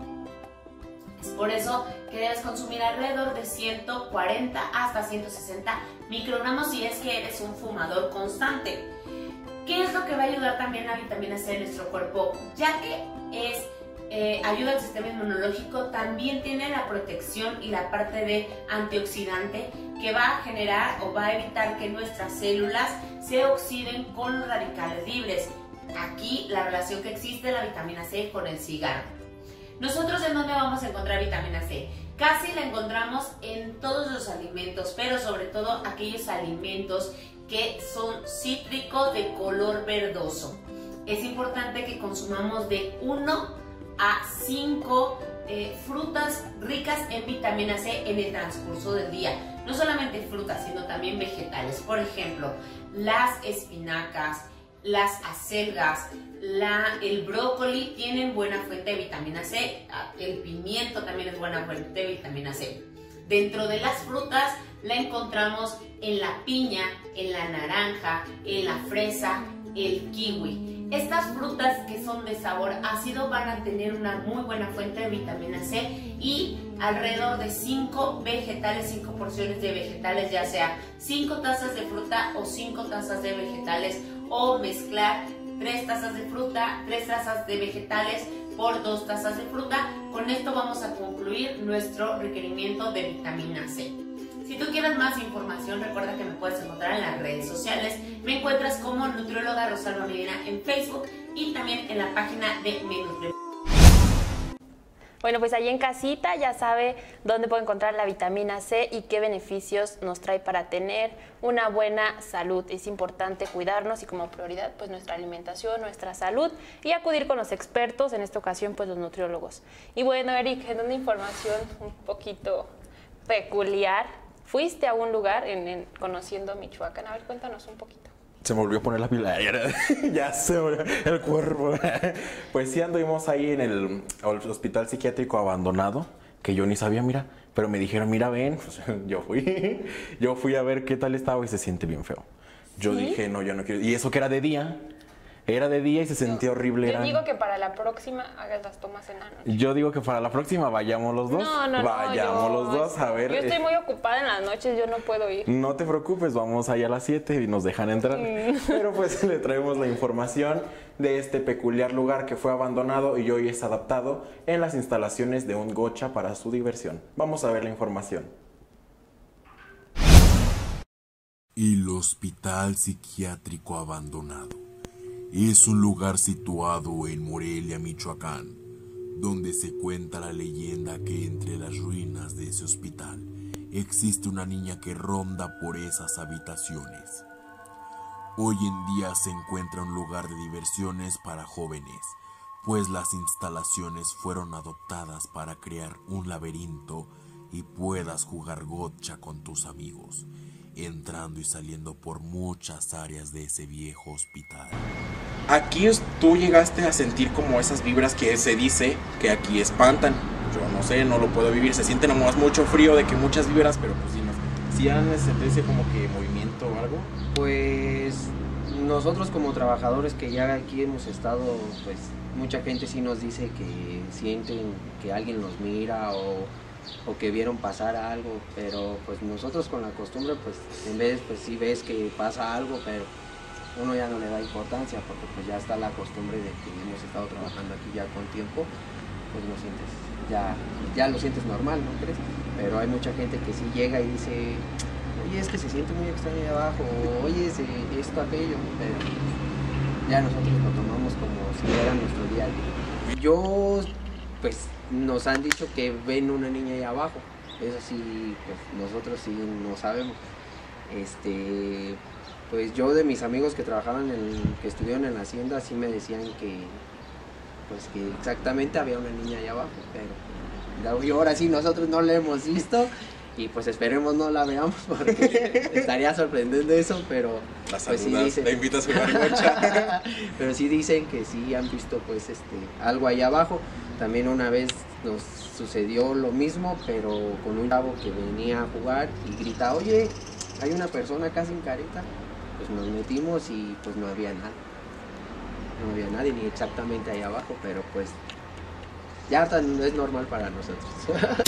Es por eso que debes consumir alrededor de ciento cuarenta hasta ciento sesenta microgramos si es que eres un fumador constante. ¿Qué es lo que va a ayudar también la vitamina C en nuestro cuerpo? Ya que es, eh, ayuda al sistema inmunológico, también tiene la protección y la parte de antioxidante que va a generar o va a evitar que nuestras células se oxiden con los radicales libres. Aquí la relación que existe de la vitamina C con el cigarro. ¿Nosotros en dónde vamos a encontrar vitamina C? Casi la encontramos en todos los alimentos, pero sobre todo aquellos alimentos que son cítricos de color verdoso. Es importante que consumamos de uno a cinco eh, frutas ricas en vitamina C en el transcurso del día. No solamente frutas, sino también vegetales. Por ejemplo, las espinacas, las acelgas, la, el brócoli tienen buena fuente de vitamina C, el pimiento también es buena fuente de vitamina C. Dentro de las frutas la encontramos en la piña, en la naranja, en la fresa, el kiwi. Estas frutas que son de sabor ácido van a tener una muy buena fuente de vitamina C y alrededor de cinco vegetales, cinco porciones de vegetales, ya sea cinco tazas de fruta o cinco tazas de vegetales, o mezclar tres tazas de fruta, tres tazas de vegetales por dos tazas de fruta. Con esto vamos a concluir nuestro requerimiento de vitamina C. Si tú quieres más información, recuerda que me puedes encontrar en las redes sociales. Me encuentras como nutrióloga Rosalba Medina en Facebook y también en la página de Menutri. Bueno, pues ahí en casita ya sabe dónde puede encontrar la vitamina C y qué beneficios nos trae para tener una buena salud. Es importante cuidarnos y como prioridad pues nuestra alimentación, nuestra salud y acudir con los expertos, en esta ocasión pues los nutriólogos. Y bueno, Eric, en una información un poquito peculiar, fuiste a un lugar en, en, conociendo Michoacán. A ver, cuéntanos un poquito. Se me volvió a poner la pila, ya se volvió el cuerpo. Pues sí, anduvimos ahí en el, el hospital psiquiátrico abandonado, que yo ni sabía, mira, pero me dijeron, mira, ven, pues yo fui, yo fui a ver qué tal estaba y se siente bien feo. Yo ¿Sí? dije, no, yo no quiero, y eso que era de día. Era de día y se sentía no, horrible. Yo eran... digo que para la próxima hagas las tomas en la noche. Yo digo que para la próxima vayamos los dos. No, no, vayamos no, los dos a ver. Yo estoy muy ocupada en las noches, yo no puedo ir. No te preocupes, vamos allá a las siete y nos dejan entrar. Mm. Pero pues le traemos la información de este peculiar lugar que fue abandonado y hoy es adaptado en las instalaciones de un gocha para su diversión. Vamos a ver la información. El Hospital Psiquiátrico Abandonado es un lugar situado en Morelia, Michoacán, donde se cuenta la leyenda que entre las ruinas de ese hospital existe una niña que ronda por esas habitaciones. Hoy en día se encuentra un lugar de diversiones para jóvenes, pues las instalaciones fueron adoptadas para crear un laberinto y puedas jugar gocha con tus amigos, entrando y saliendo por muchas áreas de ese viejo hospital. Aquí tú llegaste a sentir como esas vibras que se dice que aquí espantan. Yo no sé, no lo puedo vivir. Se siente nomás mucho frío de que muchas vibras, pero pues sí, no. ¿Sí han sentido como que movimiento o algo? Pues nosotros como trabajadores que ya aquí hemos estado pues mucha gente sí nos dice que sienten que alguien los mira o, o que vieron pasar algo, pero pues nosotros con la costumbre, pues en vez, pues sí ves que pasa algo, pero uno ya no le da importancia porque pues ya está la costumbre de que hemos estado trabajando aquí ya con tiempo, pues lo sientes, ya, ya lo sientes normal, ¿no crees? Pero hay mucha gente que sí llega y dice, oye, es que se siente muy extraño ahí abajo, o, oye, es esto, aquello, pero ya nosotros lo tomamos como si era nuestro día a día. Yo, pues, nos han dicho que ven una niña ahí abajo, eso sí, pues nosotros sí no sabemos. Este, pues yo de mis amigos que trabajaban, en, que estuvieron en la hacienda, sí me decían que, pues que exactamente había una niña ahí abajo, pero y ahora sí nosotros no la hemos visto. Y pues esperemos no la veamos porque estaría sorprendiendo eso, pero la pues sí saludas, dicen, la invitas a jugar gocha. pero sí dicen que sí han visto pues este algo ahí abajo. También una vez nos sucedió lo mismo, pero con un chavo que venía a jugar y grita, oye, hay una persona acá sin careta. Pues nos metimos y pues no había nada. No había nadie ni exactamente ahí abajo, pero pues ya tan, es normal para nosotros.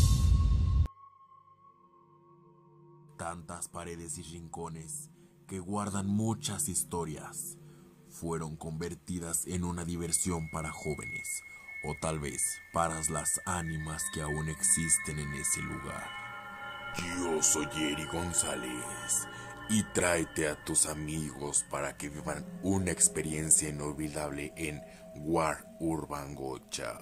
Tantas paredes y rincones que guardan muchas historias fueron convertidas en una diversión para jóvenes, o tal vez para las ánimas que aún existen en ese lugar. Yo soy Eri González y tráete a tus amigos para que vivan una experiencia inolvidable en War Urban Gocha.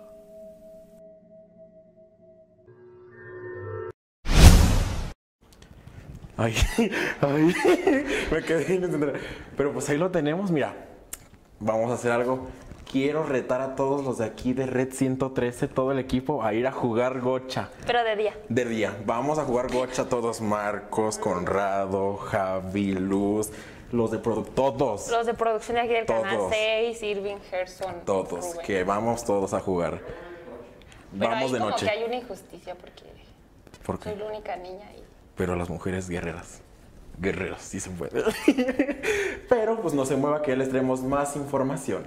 Ay, ay, me quedé sin entender. Pero pues ahí lo tenemos, mira. Vamos a hacer algo. Quiero retar a todos los de aquí de Red ciento trece, todo el equipo, a ir a jugar gocha. Pero de día. De día. Vamos a jugar gocha todos, Marcos, Conrado, Javi, Luz, los de producción, todos. Los de producción de aquí del Todos. canal seis, Irving, Gerson, Todos, Rubén. que vamos todos a jugar. Pero Vamos ahí de como noche. que hay una injusticia porque ¿Por qué? soy la única niña ahí. Pero las mujeres guerreras. Guerreros, sí se puede. Pero pues no se mueva que ya les traemos más información.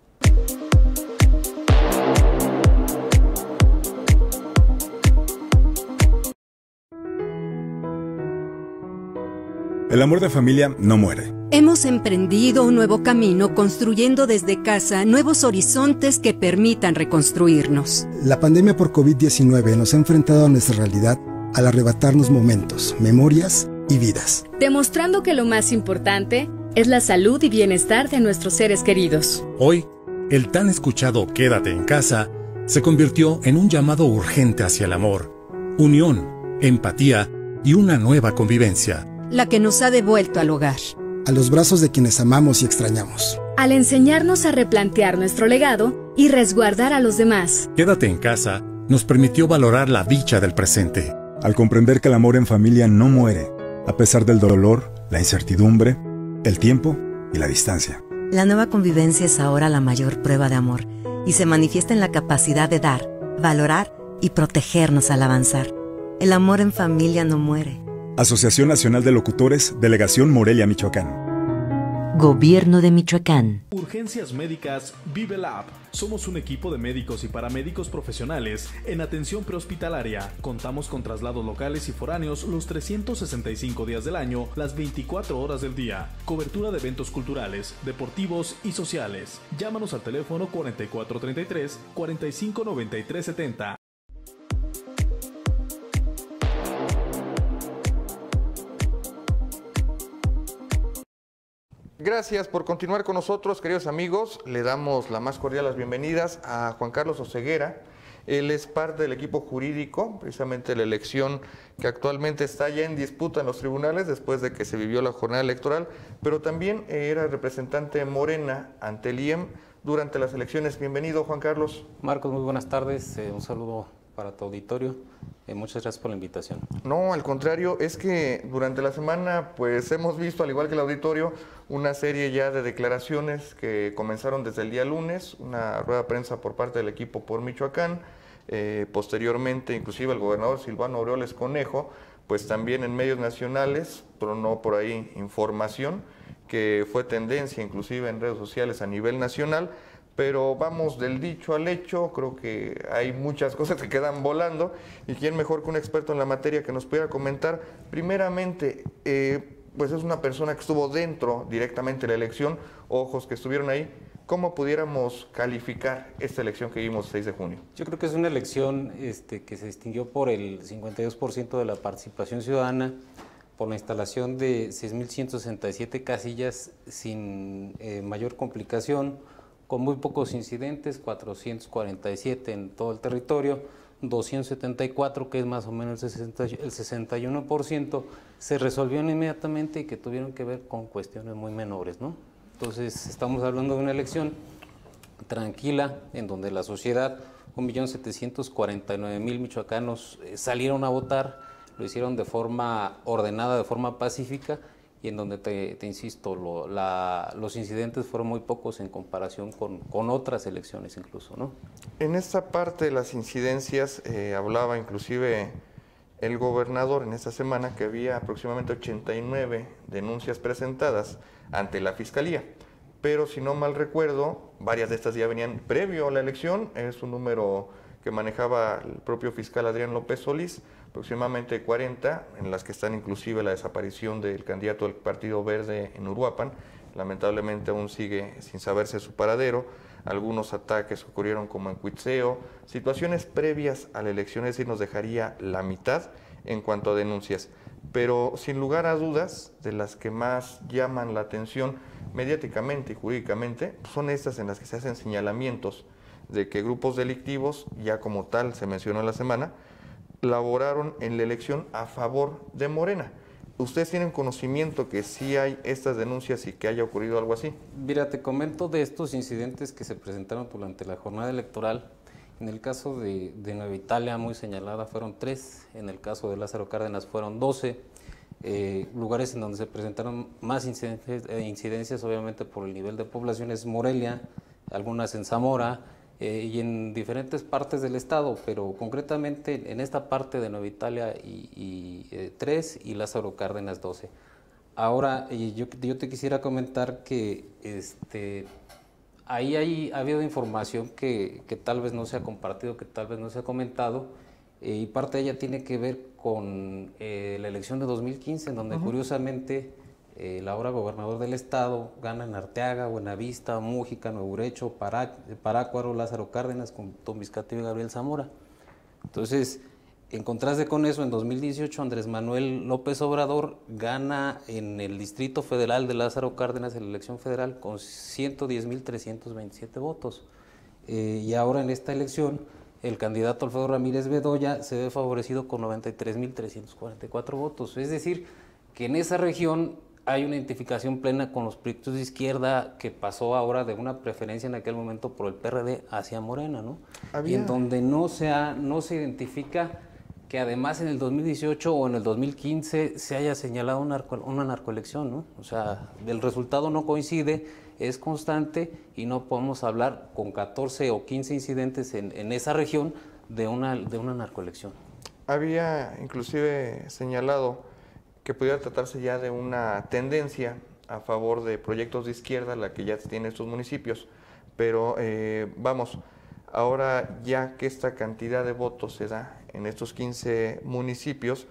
El amor de familia no muere. Hemos emprendido un nuevo camino construyendo desde casa nuevos horizontes que permitan reconstruirnos. La pandemia por COVID diecinueve nos ha enfrentado a nuestra realidad al arrebatarnos momentos, memorias y vidas. Demostrando que lo más importante es la salud y bienestar de nuestros seres queridos. Hoy, el tan escuchado Quédate en casa se convirtió en un llamado urgente hacia el amor, unión, empatía y una nueva convivencia. La que nos ha devuelto al hogar. A los brazos de quienes amamos y extrañamos. Al enseñarnos a replantear nuestro legado y resguardar a los demás. Quédate en casa nos permitió valorar la dicha del presente. Al comprender que el amor en familia no muere, a pesar del dolor, la incertidumbre, el tiempo y la distancia. La nueva convivencia es ahora la mayor prueba de amor y se manifiesta en la capacidad de dar, valorar y protegernos al avanzar. El amor en familia no muere. Asociación Nacional de Locutores, Delegación Morelia, Michoacán. Gobierno de Michoacán. Urgencias Médicas Vive Lab. Somos un equipo de médicos y paramédicos profesionales en atención prehospitalaria. Contamos con traslados locales y foráneos los trescientos sesenta y cinco días del año, las veinticuatro horas del día. Cobertura de eventos culturales, deportivos y sociales. Llámanos al teléfono cuarenta y cuatro treinta y tres, cuarenta y cinco noventa y tres setenta. Gracias por continuar con nosotros, queridos amigos. Le damos la más cordial las bienvenidas a Juan Carlos Oseguera. Él es parte del equipo jurídico, precisamente la elección que actualmente está ya en disputa en los tribunales después de que se vivió la jornada electoral, pero también era representante de Morena ante el I E M durante las elecciones. Bienvenido, Juan Carlos. Marcos, muy buenas tardes. Eh, un saludo para tu auditorio. Eh, muchas gracias por la invitación. No, al contrario, es que durante la semana pues hemos visto, al igual que el auditorio, una serie ya de declaraciones que comenzaron desde el día lunes, una rueda de prensa por parte del equipo por Michoacán, eh, posteriormente inclusive el gobernador Silvano Aureoles Conejo, pues también en medios nacionales, pero no por ahí información, que fue tendencia inclusive en redes sociales a nivel nacional, Pero vamos del dicho al hecho, creo que hay muchas cosas que quedan volando y quién mejor que un experto en la materia que nos pudiera comentar. Primeramente, eh, pues es una persona que estuvo dentro directamente de la elección, ojos que estuvieron ahí. ¿Cómo pudiéramos calificar esta elección que vimos el seis de junio? Yo creo que es una elección este, que se distinguió por el cincuenta y dos por ciento de la participación ciudadana, por la instalación de seis mil ciento sesenta y siete casillas sin eh, mayor complicación, con muy pocos incidentes, cuatrocientos cuarenta y siete en todo el territorio, doscientos setenta y cuatro, que es más o menos el, sesenta, el sesenta y uno por ciento, se resolvieron inmediatamente y que tuvieron que ver con cuestiones muy menores, ¿no? Entonces, estamos hablando de una elección tranquila, en donde la sociedad, un millón setecientos cuarenta y nueve mil michoacanos eh, salieron a votar, lo hicieron de forma ordenada, de forma pacífica, y en donde, te, te insisto, lo, la, los incidentes fueron muy pocos en comparación con, con otras elecciones incluso, ¿no? En esta parte de las incidencias, eh, hablaba inclusive el gobernador en esta semana que había aproximadamente ochenta y nueve denuncias presentadas ante la Fiscalía, pero si no mal recuerdo, varias de estas ya venían previo a la elección, es un número que manejaba el propio fiscal Adrián López Solís, aproximadamente cuarenta, en las que están inclusive la desaparición del candidato del Partido Verde en Uruapan, lamentablemente aún sigue sin saberse su paradero, algunos ataques ocurrieron como en Cuitzeo, situaciones previas a la elección, es decir, nos dejaría la mitad en cuanto a denuncias. Pero sin lugar a dudas, de las que más llaman la atención mediáticamente y jurídicamente, son estas en las que se hacen señalamientos de que grupos delictivos, ya como tal se mencionó en la semana, laboraron en la elección a favor de Morena. ¿Ustedes tienen conocimiento que sí hay estas denuncias y que haya ocurrido algo así? Mira, te comento de estos incidentes que se presentaron durante la jornada electoral. En el caso de, de Nueva Italia, muy señalada, fueron tres. En el caso de Lázaro Cárdenas fueron doce. Eh, lugares en donde se presentaron más incidencias, eh, incidencias, obviamente por el nivel de población, es Morelia, algunas en Zamora eh, y en diferentes partes del estado, pero concretamente en esta parte de Nueva Italia y, y eh, tres y Lázaro Cárdenas doce. Ahora, eh, yo, yo te quisiera comentar que este, ahí hay, ha habido información que, que tal vez no se ha compartido, que tal vez no se ha comentado, eh, y parte de ella tiene que ver con eh, la elección de dos mil quince, en donde uh-huh. curiosamente eh, el ahora gobernador del estado gana en Arteaga, Buenavista, Mújica, Nuevo Brecho, Pará, Parácuaro, Lázaro Cárdenas, con Tom Vizcatillo y Gabriel Zamora. Entonces, en contraste con eso, en dos mil dieciocho Andrés Manuel López Obrador gana en el Distrito Federal de Lázaro Cárdenas en la elección federal con ciento diez mil trescientos veintisiete votos. Eh, y ahora en esta elección el candidato Alfredo Ramírez Bedoya se ve favorecido con noventa y tres mil trescientos cuarenta y cuatro votos. Es decir, que en esa región hay una identificación plena con los proyectos de izquierda que pasó ahora de una preferencia en aquel momento por el P R D hacia Morena, ¿no? Había... Y en donde no se, ha, no se identifica que además en el dos mil dieciocho o en el dos mil quince se haya señalado una, narco, una narcoelección, ¿no? O sea, el resultado no coincide, es constante y no podemos hablar con catorce o quince incidentes en, en esa región de una, de una narcoelección. Había inclusive señalado que pudiera tratarse ya de una tendencia a favor de proyectos de izquierda, la que ya tiene estos municipios, pero eh, vamos, ahora ya que esta cantidad de votos se da en estos quince municipios,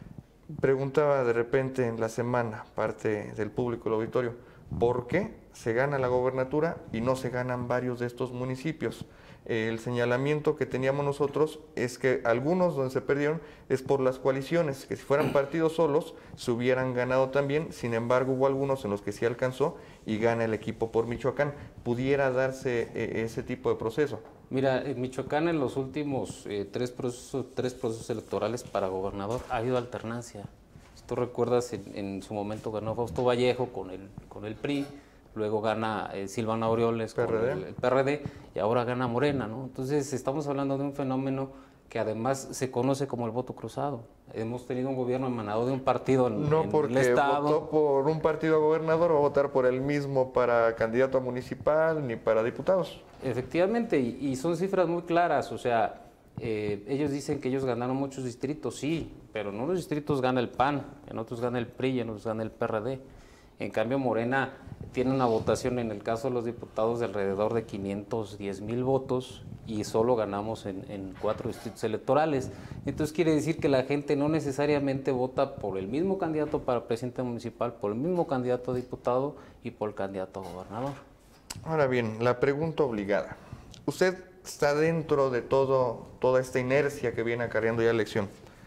preguntaba de repente en la semana parte del público del auditorio, ¿por qué se gana la gobernatura y no se ganan varios de estos municipios? El señalamiento que teníamos nosotros es que algunos donde se perdieron es por las coaliciones, que si fueran partidos solos se hubieran ganado también, sin embargo hubo algunos en los que sí alcanzó y gana el equipo por Michoacán. ¿Pudiera darse eh, ese tipo de proceso? Mira, en Michoacán en los últimos eh, tres, procesos, tres procesos electorales para gobernador ha habido alternancia. Si tú recuerdas, en, en su momento ganó Fausto Vallejo con el, con el P R I, luego gana eh, Silvana Aureoles con el, el P R D y ahora gana Morena, ¿no? Entonces estamos hablando de un fenómeno que además se conoce como el voto cruzado. Hemos tenido un gobierno emanado de un partido en, no en porque el estado. Votó por un partido a gobernador, va a votar por el mismo para candidato a municipal ni para diputados. Efectivamente, y, y son cifras muy claras, o sea, eh, ellos dicen que ellos ganaron muchos distritos, sí, pero en unos distritos gana el P A N, en otros gana el P R I y en otros gana el P R D. En cambio, Morena tiene una votación en el caso de los diputados de alrededor de quinientos diez mil votos y solo ganamos en, en cuatro distritos electorales. Entonces quiere decir que la gente no necesariamente vota por el mismo candidato para presidente municipal, por el mismo candidato a diputado y por el candidato a gobernador. Ahora bien, la pregunta obligada. Usted está dentro de todo, toda esta inercia que viene acarreando ya la elección.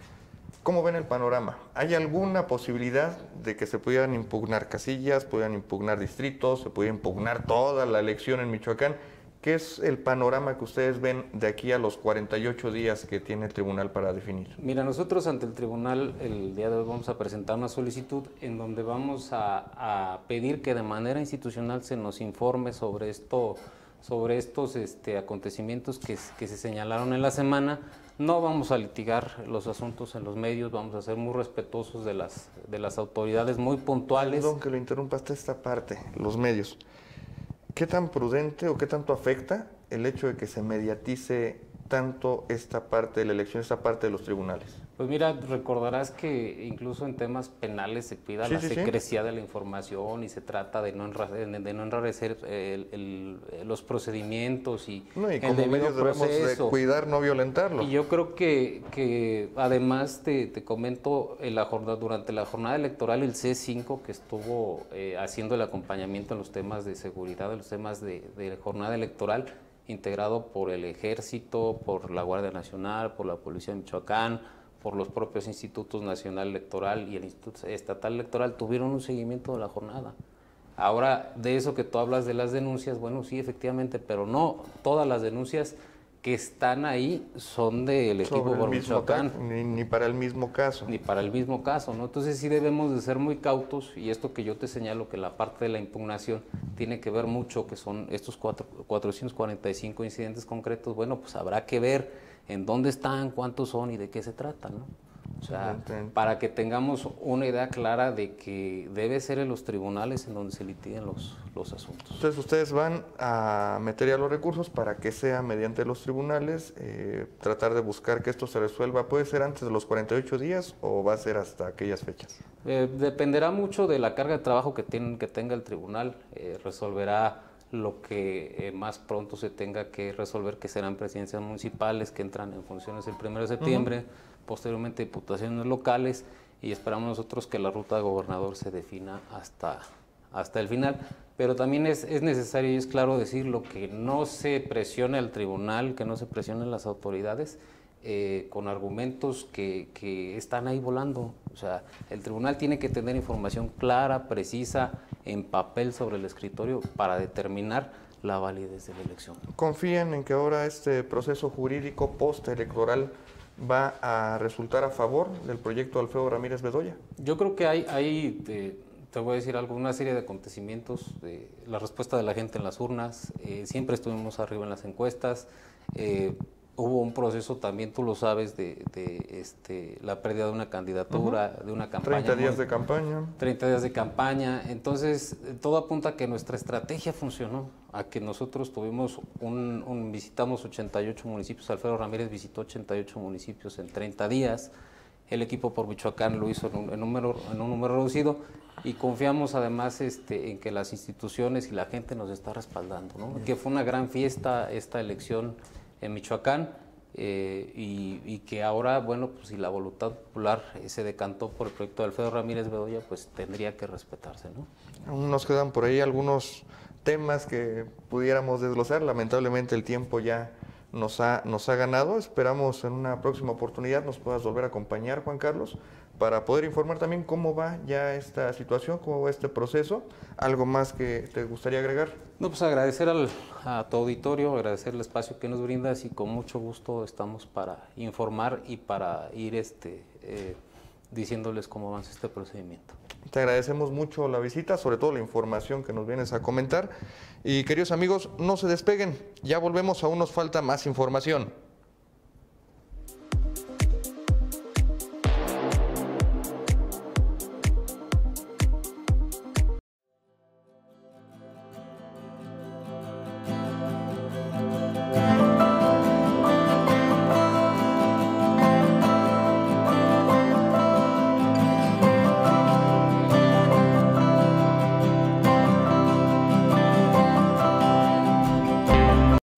¿Cómo ven el panorama? ¿Hay alguna posibilidad de que se pudieran impugnar casillas, pudieran impugnar distritos, se pudiera impugnar toda la elección en Michoacán? ¿Qué es el panorama que ustedes ven de aquí a los cuarenta y ocho días que tiene el tribunal para definir? Mira, nosotros ante el tribunal el día de hoy vamos a presentar una solicitud en donde vamos a, a pedir que de manera institucional se nos informe sobre esto, sobre estos este, acontecimientos que, que se señalaron en la semana. No vamos a litigar los asuntos en los medios, vamos a ser muy respetuosos de las, de las autoridades, muy puntuales. Perdón que lo interrumpa hasta esta parte, los medios. ¿Qué tan prudente o qué tanto afecta el hecho de que se mediatice tanto esta parte de la elección, esta parte de los tribunales? Pues mira, recordarás que incluso en temas penales se cuida sí, la sí, secrecía sí. de la información y se trata de no, enrarecer, de no enrarecer el, el, los procedimientos y, no, y el como debido medios debemos de cuidar, no violentarlo. Y yo creo que, que además te, te comento, en la jornada, durante la jornada electoral el C cinco que estuvo eh, haciendo el acompañamiento en los temas de seguridad, en los temas de, de jornada electoral, integrado por el Ejército, por la Guardia Nacional, por la Policía de Michoacán, por los propios Institutos Nacional Electoral y el Instituto Estatal Electoral, tuvieron un seguimiento de la jornada. Ahora, de eso que tú hablas de las denuncias, bueno, sí, efectivamente, pero no todas las denuncias que están ahí son del equipo por Michoacán. Ni, ni para el mismo caso. Ni para el mismo caso, ¿no? Entonces sí debemos de ser muy cautos, y esto que yo te señalo, que la parte de la impugnación tiene que ver mucho, que son estos cuatro, cuatrocientos cuarenta y cinco incidentes concretos, bueno, pues habrá que ver en dónde están, cuántos son y de qué se trata, ¿no? O sea, para que tengamos una idea clara de que debe ser en los tribunales en donde se litiguen los, los asuntos. Entonces ustedes van a meter ya los recursos para que sea mediante los tribunales, eh, tratar de buscar que esto se resuelva. ¿Puede ser antes de los cuarenta y ocho días o va a ser hasta aquellas fechas? Eh, dependerá mucho de la carga de trabajo que, tienen, que tenga el tribunal, eh, resolverá lo que eh, más pronto se tenga que resolver, que serán presidencias municipales que entran en funciones el primero de septiembre, uh-huh. posteriormente diputaciones locales, y esperamos nosotros que la ruta de gobernador se defina hasta, hasta el final. Pero también es, es necesario y es claro decirlo, que no se presione al tribunal, que no se presionen las autoridades eh, con argumentos que, que están ahí volando. O sea, el tribunal tiene que tener información clara, precisa, en papel sobre el escritorio para determinar la validez de la elección. ¿Confían en que ahora este proceso jurídico postelectoral va a resultar a favor del proyecto de Alfredo Ramírez Bedoya? Yo creo que hay, hay te, te voy a decir algo, una serie de acontecimientos, de la respuesta de la gente en las urnas, eh, siempre estuvimos arriba en las encuestas, eh, hubo un proceso también, tú lo sabes, de, de este, la pérdida de una candidatura, uh-huh. de una campaña. treinta días muy, de campaña. treinta días de campaña. Entonces, todo apunta a que nuestra estrategia funcionó, a que nosotros tuvimos un, un visitamos ochenta y ocho municipios, Alfredo Ramírez visitó ochenta y ocho municipios en treinta días, el equipo por Michoacán lo hizo en un, en un, número, en un número reducido, y confiamos además este, en que las instituciones y la gente nos está respaldando, ¿no? Que fue una gran fiesta esta elección en Michoacán, eh, y, y que ahora, bueno, pues si la voluntad popular eh, se decantó por el proyecto de Alfredo Ramírez Bedoya, pues tendría que respetarse, ¿no? Aún nos quedan por ahí algunos temas que pudiéramos desglosar, lamentablemente el tiempo ya nos ha, nos ha ganado. Esperamos en una próxima oportunidad nos puedas volver a acompañar, Juan Carlos, para poder informar también cómo va ya esta situación, cómo va este proceso. ¿Algo más que te gustaría agregar? No, pues agradecer al, a tu auditorio, agradecer el espacio que nos brindas, y con mucho gusto estamos para informar y para ir este, eh, diciéndoles cómo avanza este procedimiento. Te agradecemos mucho la visita, sobre todo la información que nos vienes a comentar. Y queridos amigos, no se despeguen, ya volvemos, aún nos falta más información.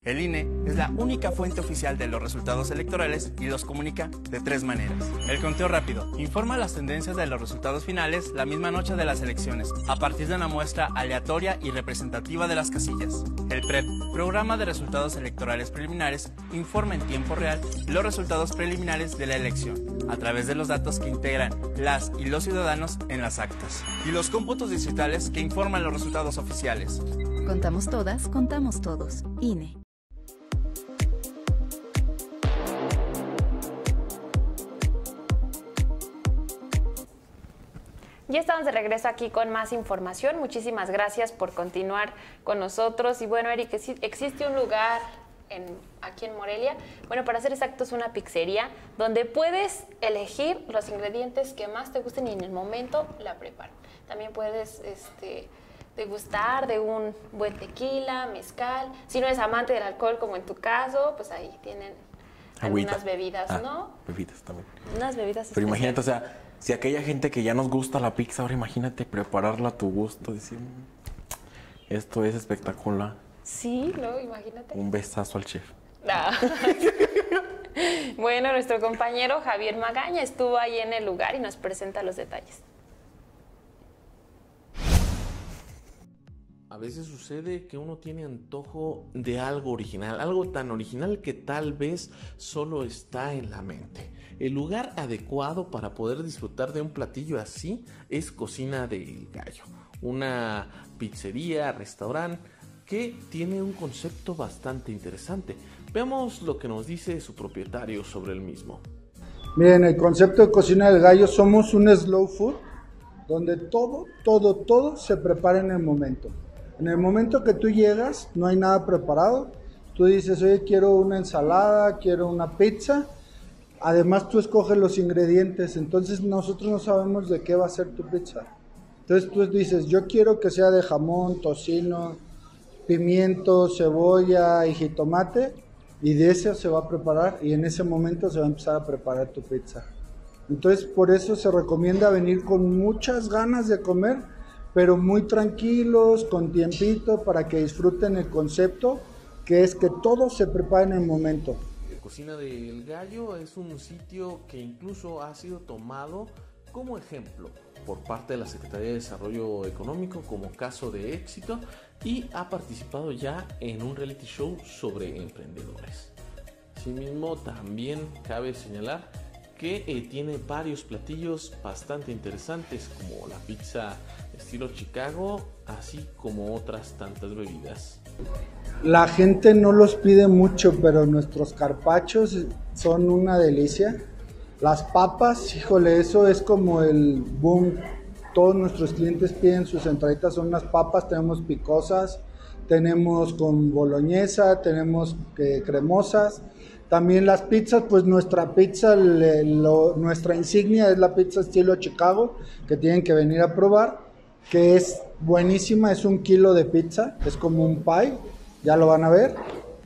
El I N E es la única fuente oficial de los resultados electorales y los comunica de tres maneras. El conteo rápido informa las tendencias de los resultados finales la misma noche de las elecciones, a partir de una muestra aleatoria y representativa de las casillas. El P R E P, programa de resultados electorales preliminares, informa en tiempo real los resultados preliminares de la elección, a través de los datos que integran las y los ciudadanos en las actas, y los cómputos distritales que informan los resultados oficiales. Contamos todas, contamos todos. I N E. Ya estamos de regreso aquí con más información. Muchísimas gracias por continuar con nosotros. Y bueno, Eric, existe un lugar en, aquí en Morelia, bueno, para ser exactos, una pizzería, donde puedes elegir los ingredientes que más te gusten y en el momento la preparan. También puedes este, degustar de un buen tequila, mezcal. Si no eres amante del alcohol, como en tu caso, pues ahí tienen Agüita. algunas bebidas, ah, ¿no? Bebidas también. Unas bebidas Pero especiales. imagínate, o sea, si aquella gente que ya nos gusta la pizza, ahora imagínate prepararla a tu gusto, decir, esto es espectacular. Sí, ¿no? Imagínate. Un besazo al chef. Ah. Bueno, nuestro compañero Javier Magaña estuvo ahí en el lugar y nos presenta los detalles. A veces sucede que uno tiene antojo de algo original, algo tan original que tal vez solo está en la mente. El lugar adecuado para poder disfrutar de un platillo así es Cocina del Gallo, una pizzería, restaurante que tiene un concepto bastante interesante. Veamos lo que nos dice su propietario sobre el mismo. Miren, el concepto de Cocina del Gallo, somos un slow food donde todo, todo, todo se prepara en el momento. En el momento que tú llegas, no hay nada preparado. Tú dices, oye, quiero una ensalada, quiero una pizza. Además, tú escoges los ingredientes. Entonces, nosotros no sabemos de qué va a ser tu pizza. Entonces, tú dices, yo quiero que sea de jamón, tocino, pimiento, cebolla y jitomate. Y de eso se va a preparar. Y en ese momento se va a empezar a preparar tu pizza. Entonces, por eso se recomienda venir con muchas ganas de comer, pero muy tranquilos, con tiempito, para que disfruten el concepto, que es que todo se prepara en el momento. Cocina del Gallo es un sitio que incluso ha sido tomado como ejemplo por parte de la Secretaría de Desarrollo Económico como caso de éxito y ha participado ya en un reality show sobre emprendedores. Asimismo, también cabe señalar que eh, tiene varios platillos bastante interesantes como la pizza estilo Chicago, así como otras tantas bebidas. La gente no los pide mucho, pero nuestros carpachos son una delicia. Las papas, híjole, eso es como el boom. Todos nuestros clientes piden sus entraditas, son unas papas, tenemos picosas, tenemos con boloñesa, tenemos eh, cremosas. También las pizzas, pues nuestra pizza, le, lo, nuestra insignia es la pizza estilo Chicago, que tienen que venir a probar, que es buenísima, es un kilo de pizza, es como un pie, ya lo van a ver.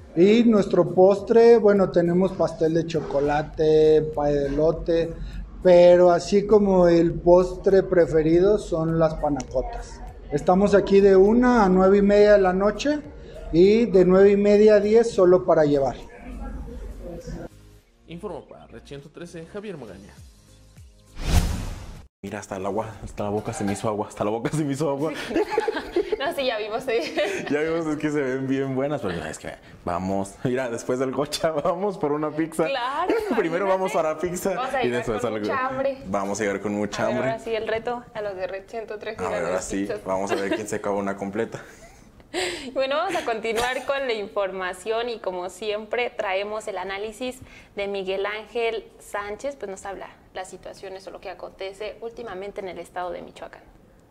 Y nuestro postre, bueno, tenemos pastel de chocolate, pie de elote, pero así como el postre preferido son las panacotas. Estamos aquí de una a nueve y media de la noche y de nueve y media a diez solo para llevar. Informó para Red ciento trece, Javier Magaña. Mira, hasta el agua, hasta la boca se me hizo agua, hasta la boca se me hizo agua. No, sí, ya vimos. Sí. Ya vimos, es que se ven bien buenas, pero es que vamos, mira, después del gocha vamos por una pizza. Claro. Primero vamos a la pizza vamos a y llegar después con a la... mucha hambre. Vamos a llegar con mucha a ver, hambre. Ahora sí, el reto a los de Red ciento trece. A ver, ahora sí, pizzas. vamos a ver quién se acaba una completa. Bueno, vamos a continuar con la información y como siempre traemos el análisis de Miguel Ángel Sánchez, pues nos habla las situaciones o lo que acontece últimamente en el estado de Michoacán.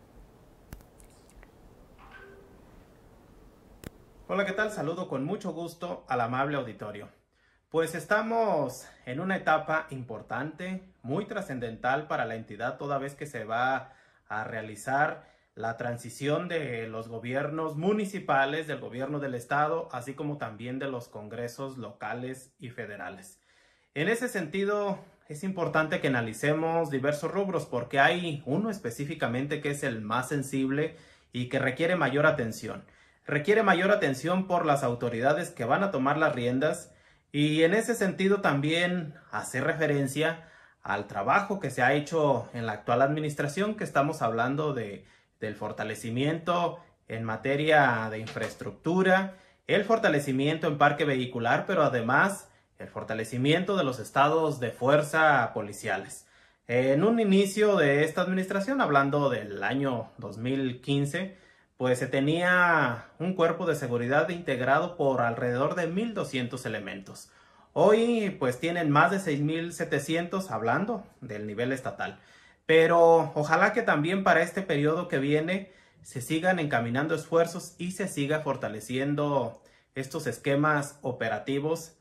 Hola, ¿qué tal? Saludo con mucho gusto al amable auditorio. Pues estamos en una etapa importante, muy trascendental para la entidad, toda vez que se va a realizar la transición de los gobiernos municipales, del gobierno del estado, así como también de los congresos locales y federales. En ese sentido, es importante que analicemos diversos rubros porque hay uno específicamente que es el más sensible y que requiere mayor atención. requiere mayor atención por las autoridades que van a tomar las riendas y en ese sentido también hacer referencia al trabajo que se ha hecho en la actual administración, que estamos hablando de, del fortalecimiento en materia de infraestructura, el fortalecimiento en parque vehicular, pero además el fortalecimiento de los estados de fuerza policiales. En un inicio de esta administración, hablando del año dos mil quince, pues se tenía un cuerpo de seguridad integrado por alrededor de mil doscientos elementos. Hoy pues tienen más de seis mil setecientos, hablando del nivel estatal. Pero ojalá que también para este periodo que viene se sigan encaminando esfuerzos y se siga fortaleciendo estos esquemas operativos,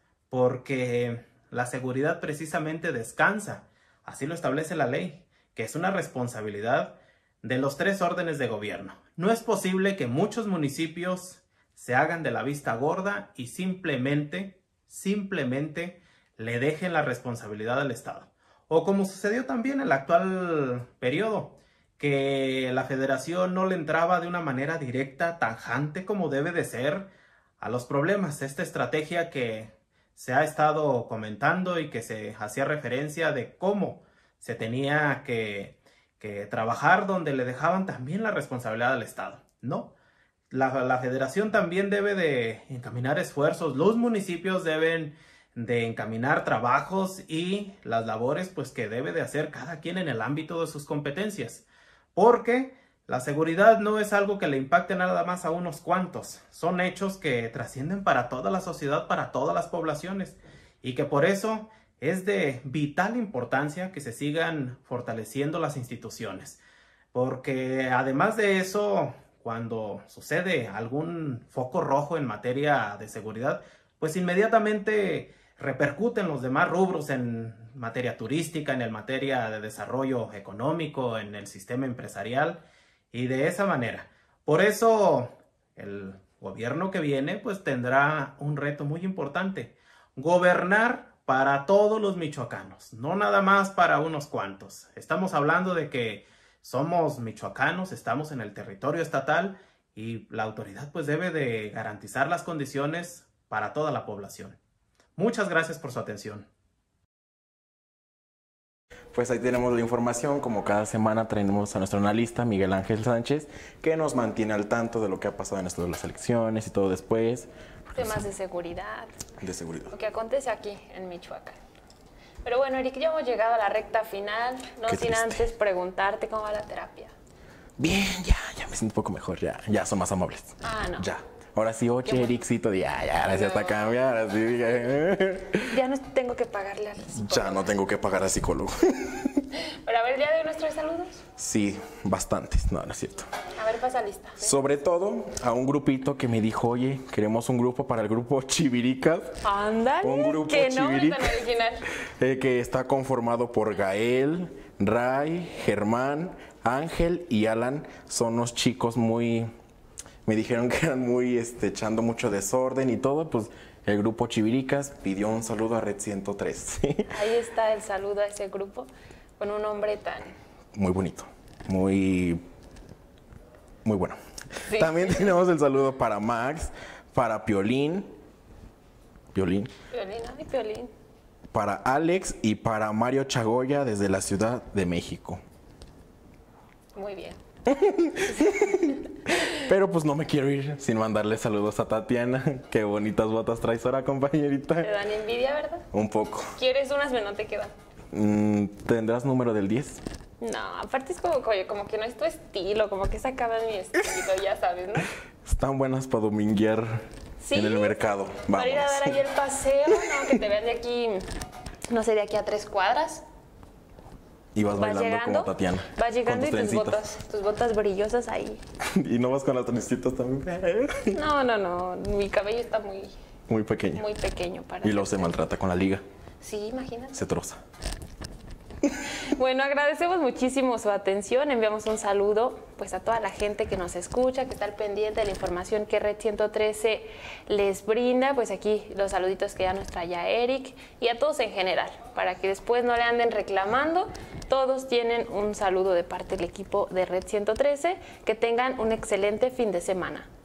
porque la seguridad precisamente descansa, así lo establece la ley, que es una responsabilidad de los tres órdenes de gobierno. No es posible que muchos municipios se hagan de la vista gorda y simplemente, simplemente le dejen la responsabilidad al Estado. O como sucedió también en el actual periodo, que la federación no le entraba de una manera directa, tajante como debe de ser a los problemas. Esta estrategia que se ha estado comentando y que se hacía referencia de cómo se tenía que que trabajar donde le dejaban también la responsabilidad al Estado. No, la, la federación también debe de encaminar esfuerzos, los municipios deben de encaminar trabajos y las labores pues que debe de hacer cada quien en el ámbito de sus competencias, porque la seguridad no es algo que le impacte nada más a unos cuantos, son hechos que trascienden para toda la sociedad, para todas las poblaciones, y que por eso es de vital importancia que se sigan fortaleciendo las instituciones, porque además de eso, cuando sucede algún foco rojo en materia de seguridad, pues inmediatamente repercuten los demás rubros en materia turística, en el materia de desarrollo económico, en el sistema empresarial, y de esa manera. Por eso el gobierno que viene pues tendrá un reto muy importante: gobernar para todos los michoacanos, no nada más para unos cuantos. Estamos hablando de que somos michoacanos, estamos en el territorio estatal y la autoridad pues debe de garantizar las condiciones para toda la población. Muchas gracias por su atención. Pues ahí tenemos la información. Como cada semana traemos a nuestro analista Miguel Ángel Sánchez, que nos mantiene al tanto de lo que ha pasado en esto de las elecciones y todo después. Temas de seguridad. De seguridad. Lo que acontece aquí en Michoacán. Pero bueno, Eric, ya hemos llegado a la recta final, no Qué sin triste. antes preguntarte cómo va la terapia. Bien, ya, ya me siento un poco mejor, ya, ya son más amables. Ah, no. Ya. Ahora sí, oye, bueno. Ericito, ya, ya, ahora sí hasta cambiar, ahora sí. Ya, Ya no tengo que pagarle al psicólogo. ya no tengo que pagar a psicólogo. Pero a ver, ¿el día de hoy nos trae saludos? Sí, bastantes, no, no es cierto. A ver, pasa lista. ¿Sí? Sobre todo a un grupito que me dijo, oye, queremos un grupo para el grupo Chiviricas. Ándale, Un grupo que no es chivirica. tan original. Eh, que está conformado por Gael, Ray, Germán, Ángel y Alan. Son unos chicos muy... Me dijeron que eran muy, este, echando mucho desorden y todo. Pues el grupo Chiviricas pidió un saludo a Red ciento tres. Ahí está el saludo a ese grupo con un nombre tan... Muy bonito, muy... Muy bueno. Sí. También tenemos el saludo para Max, para Piolín. Piolín. Piolín, ay, Piolín. Para Alex y para Mario Chagoya desde la Ciudad de México. Muy bien. Pero pues no me quiero ir sin mandarle saludos a Tatiana. Qué bonitas botas traes ahora, compañerita. Te dan envidia, ¿verdad? Un poco. ¿Quieres unas? No te quedan. Mm, ¿Tendrás número del diez? No, aparte es como, oye, como que no es tu estilo, como que esa acaba mi estilo, ya sabes, ¿no? Están buenas para dominguear Sí, en el mercado. Vamos. Para ir a dar ahí el paseo, ¿no? Que te vean de aquí, no sé, de aquí a tres cuadras. Y vas, Vas bailando llegando, como Tatiana. Vas llegando y con tus trencitas. botas, tus botas brillosas ahí. Y no vas con las trencitas también. No, no, no, mi cabello está muy, Muy pequeño. muy pequeño para Y luego se maltrata con la liga. Sí, imagínate. Se troza. Bueno, agradecemos muchísimo su atención, enviamos un saludo pues a toda la gente que nos escucha, que está al pendiente de la información que Red ciento trece les brinda, pues aquí los saluditos que ya nos trae ya Eric y a todos en general, para que después no le anden reclamando, todos tienen un saludo de parte del equipo de Red ciento trece, que tengan un excelente fin de semana.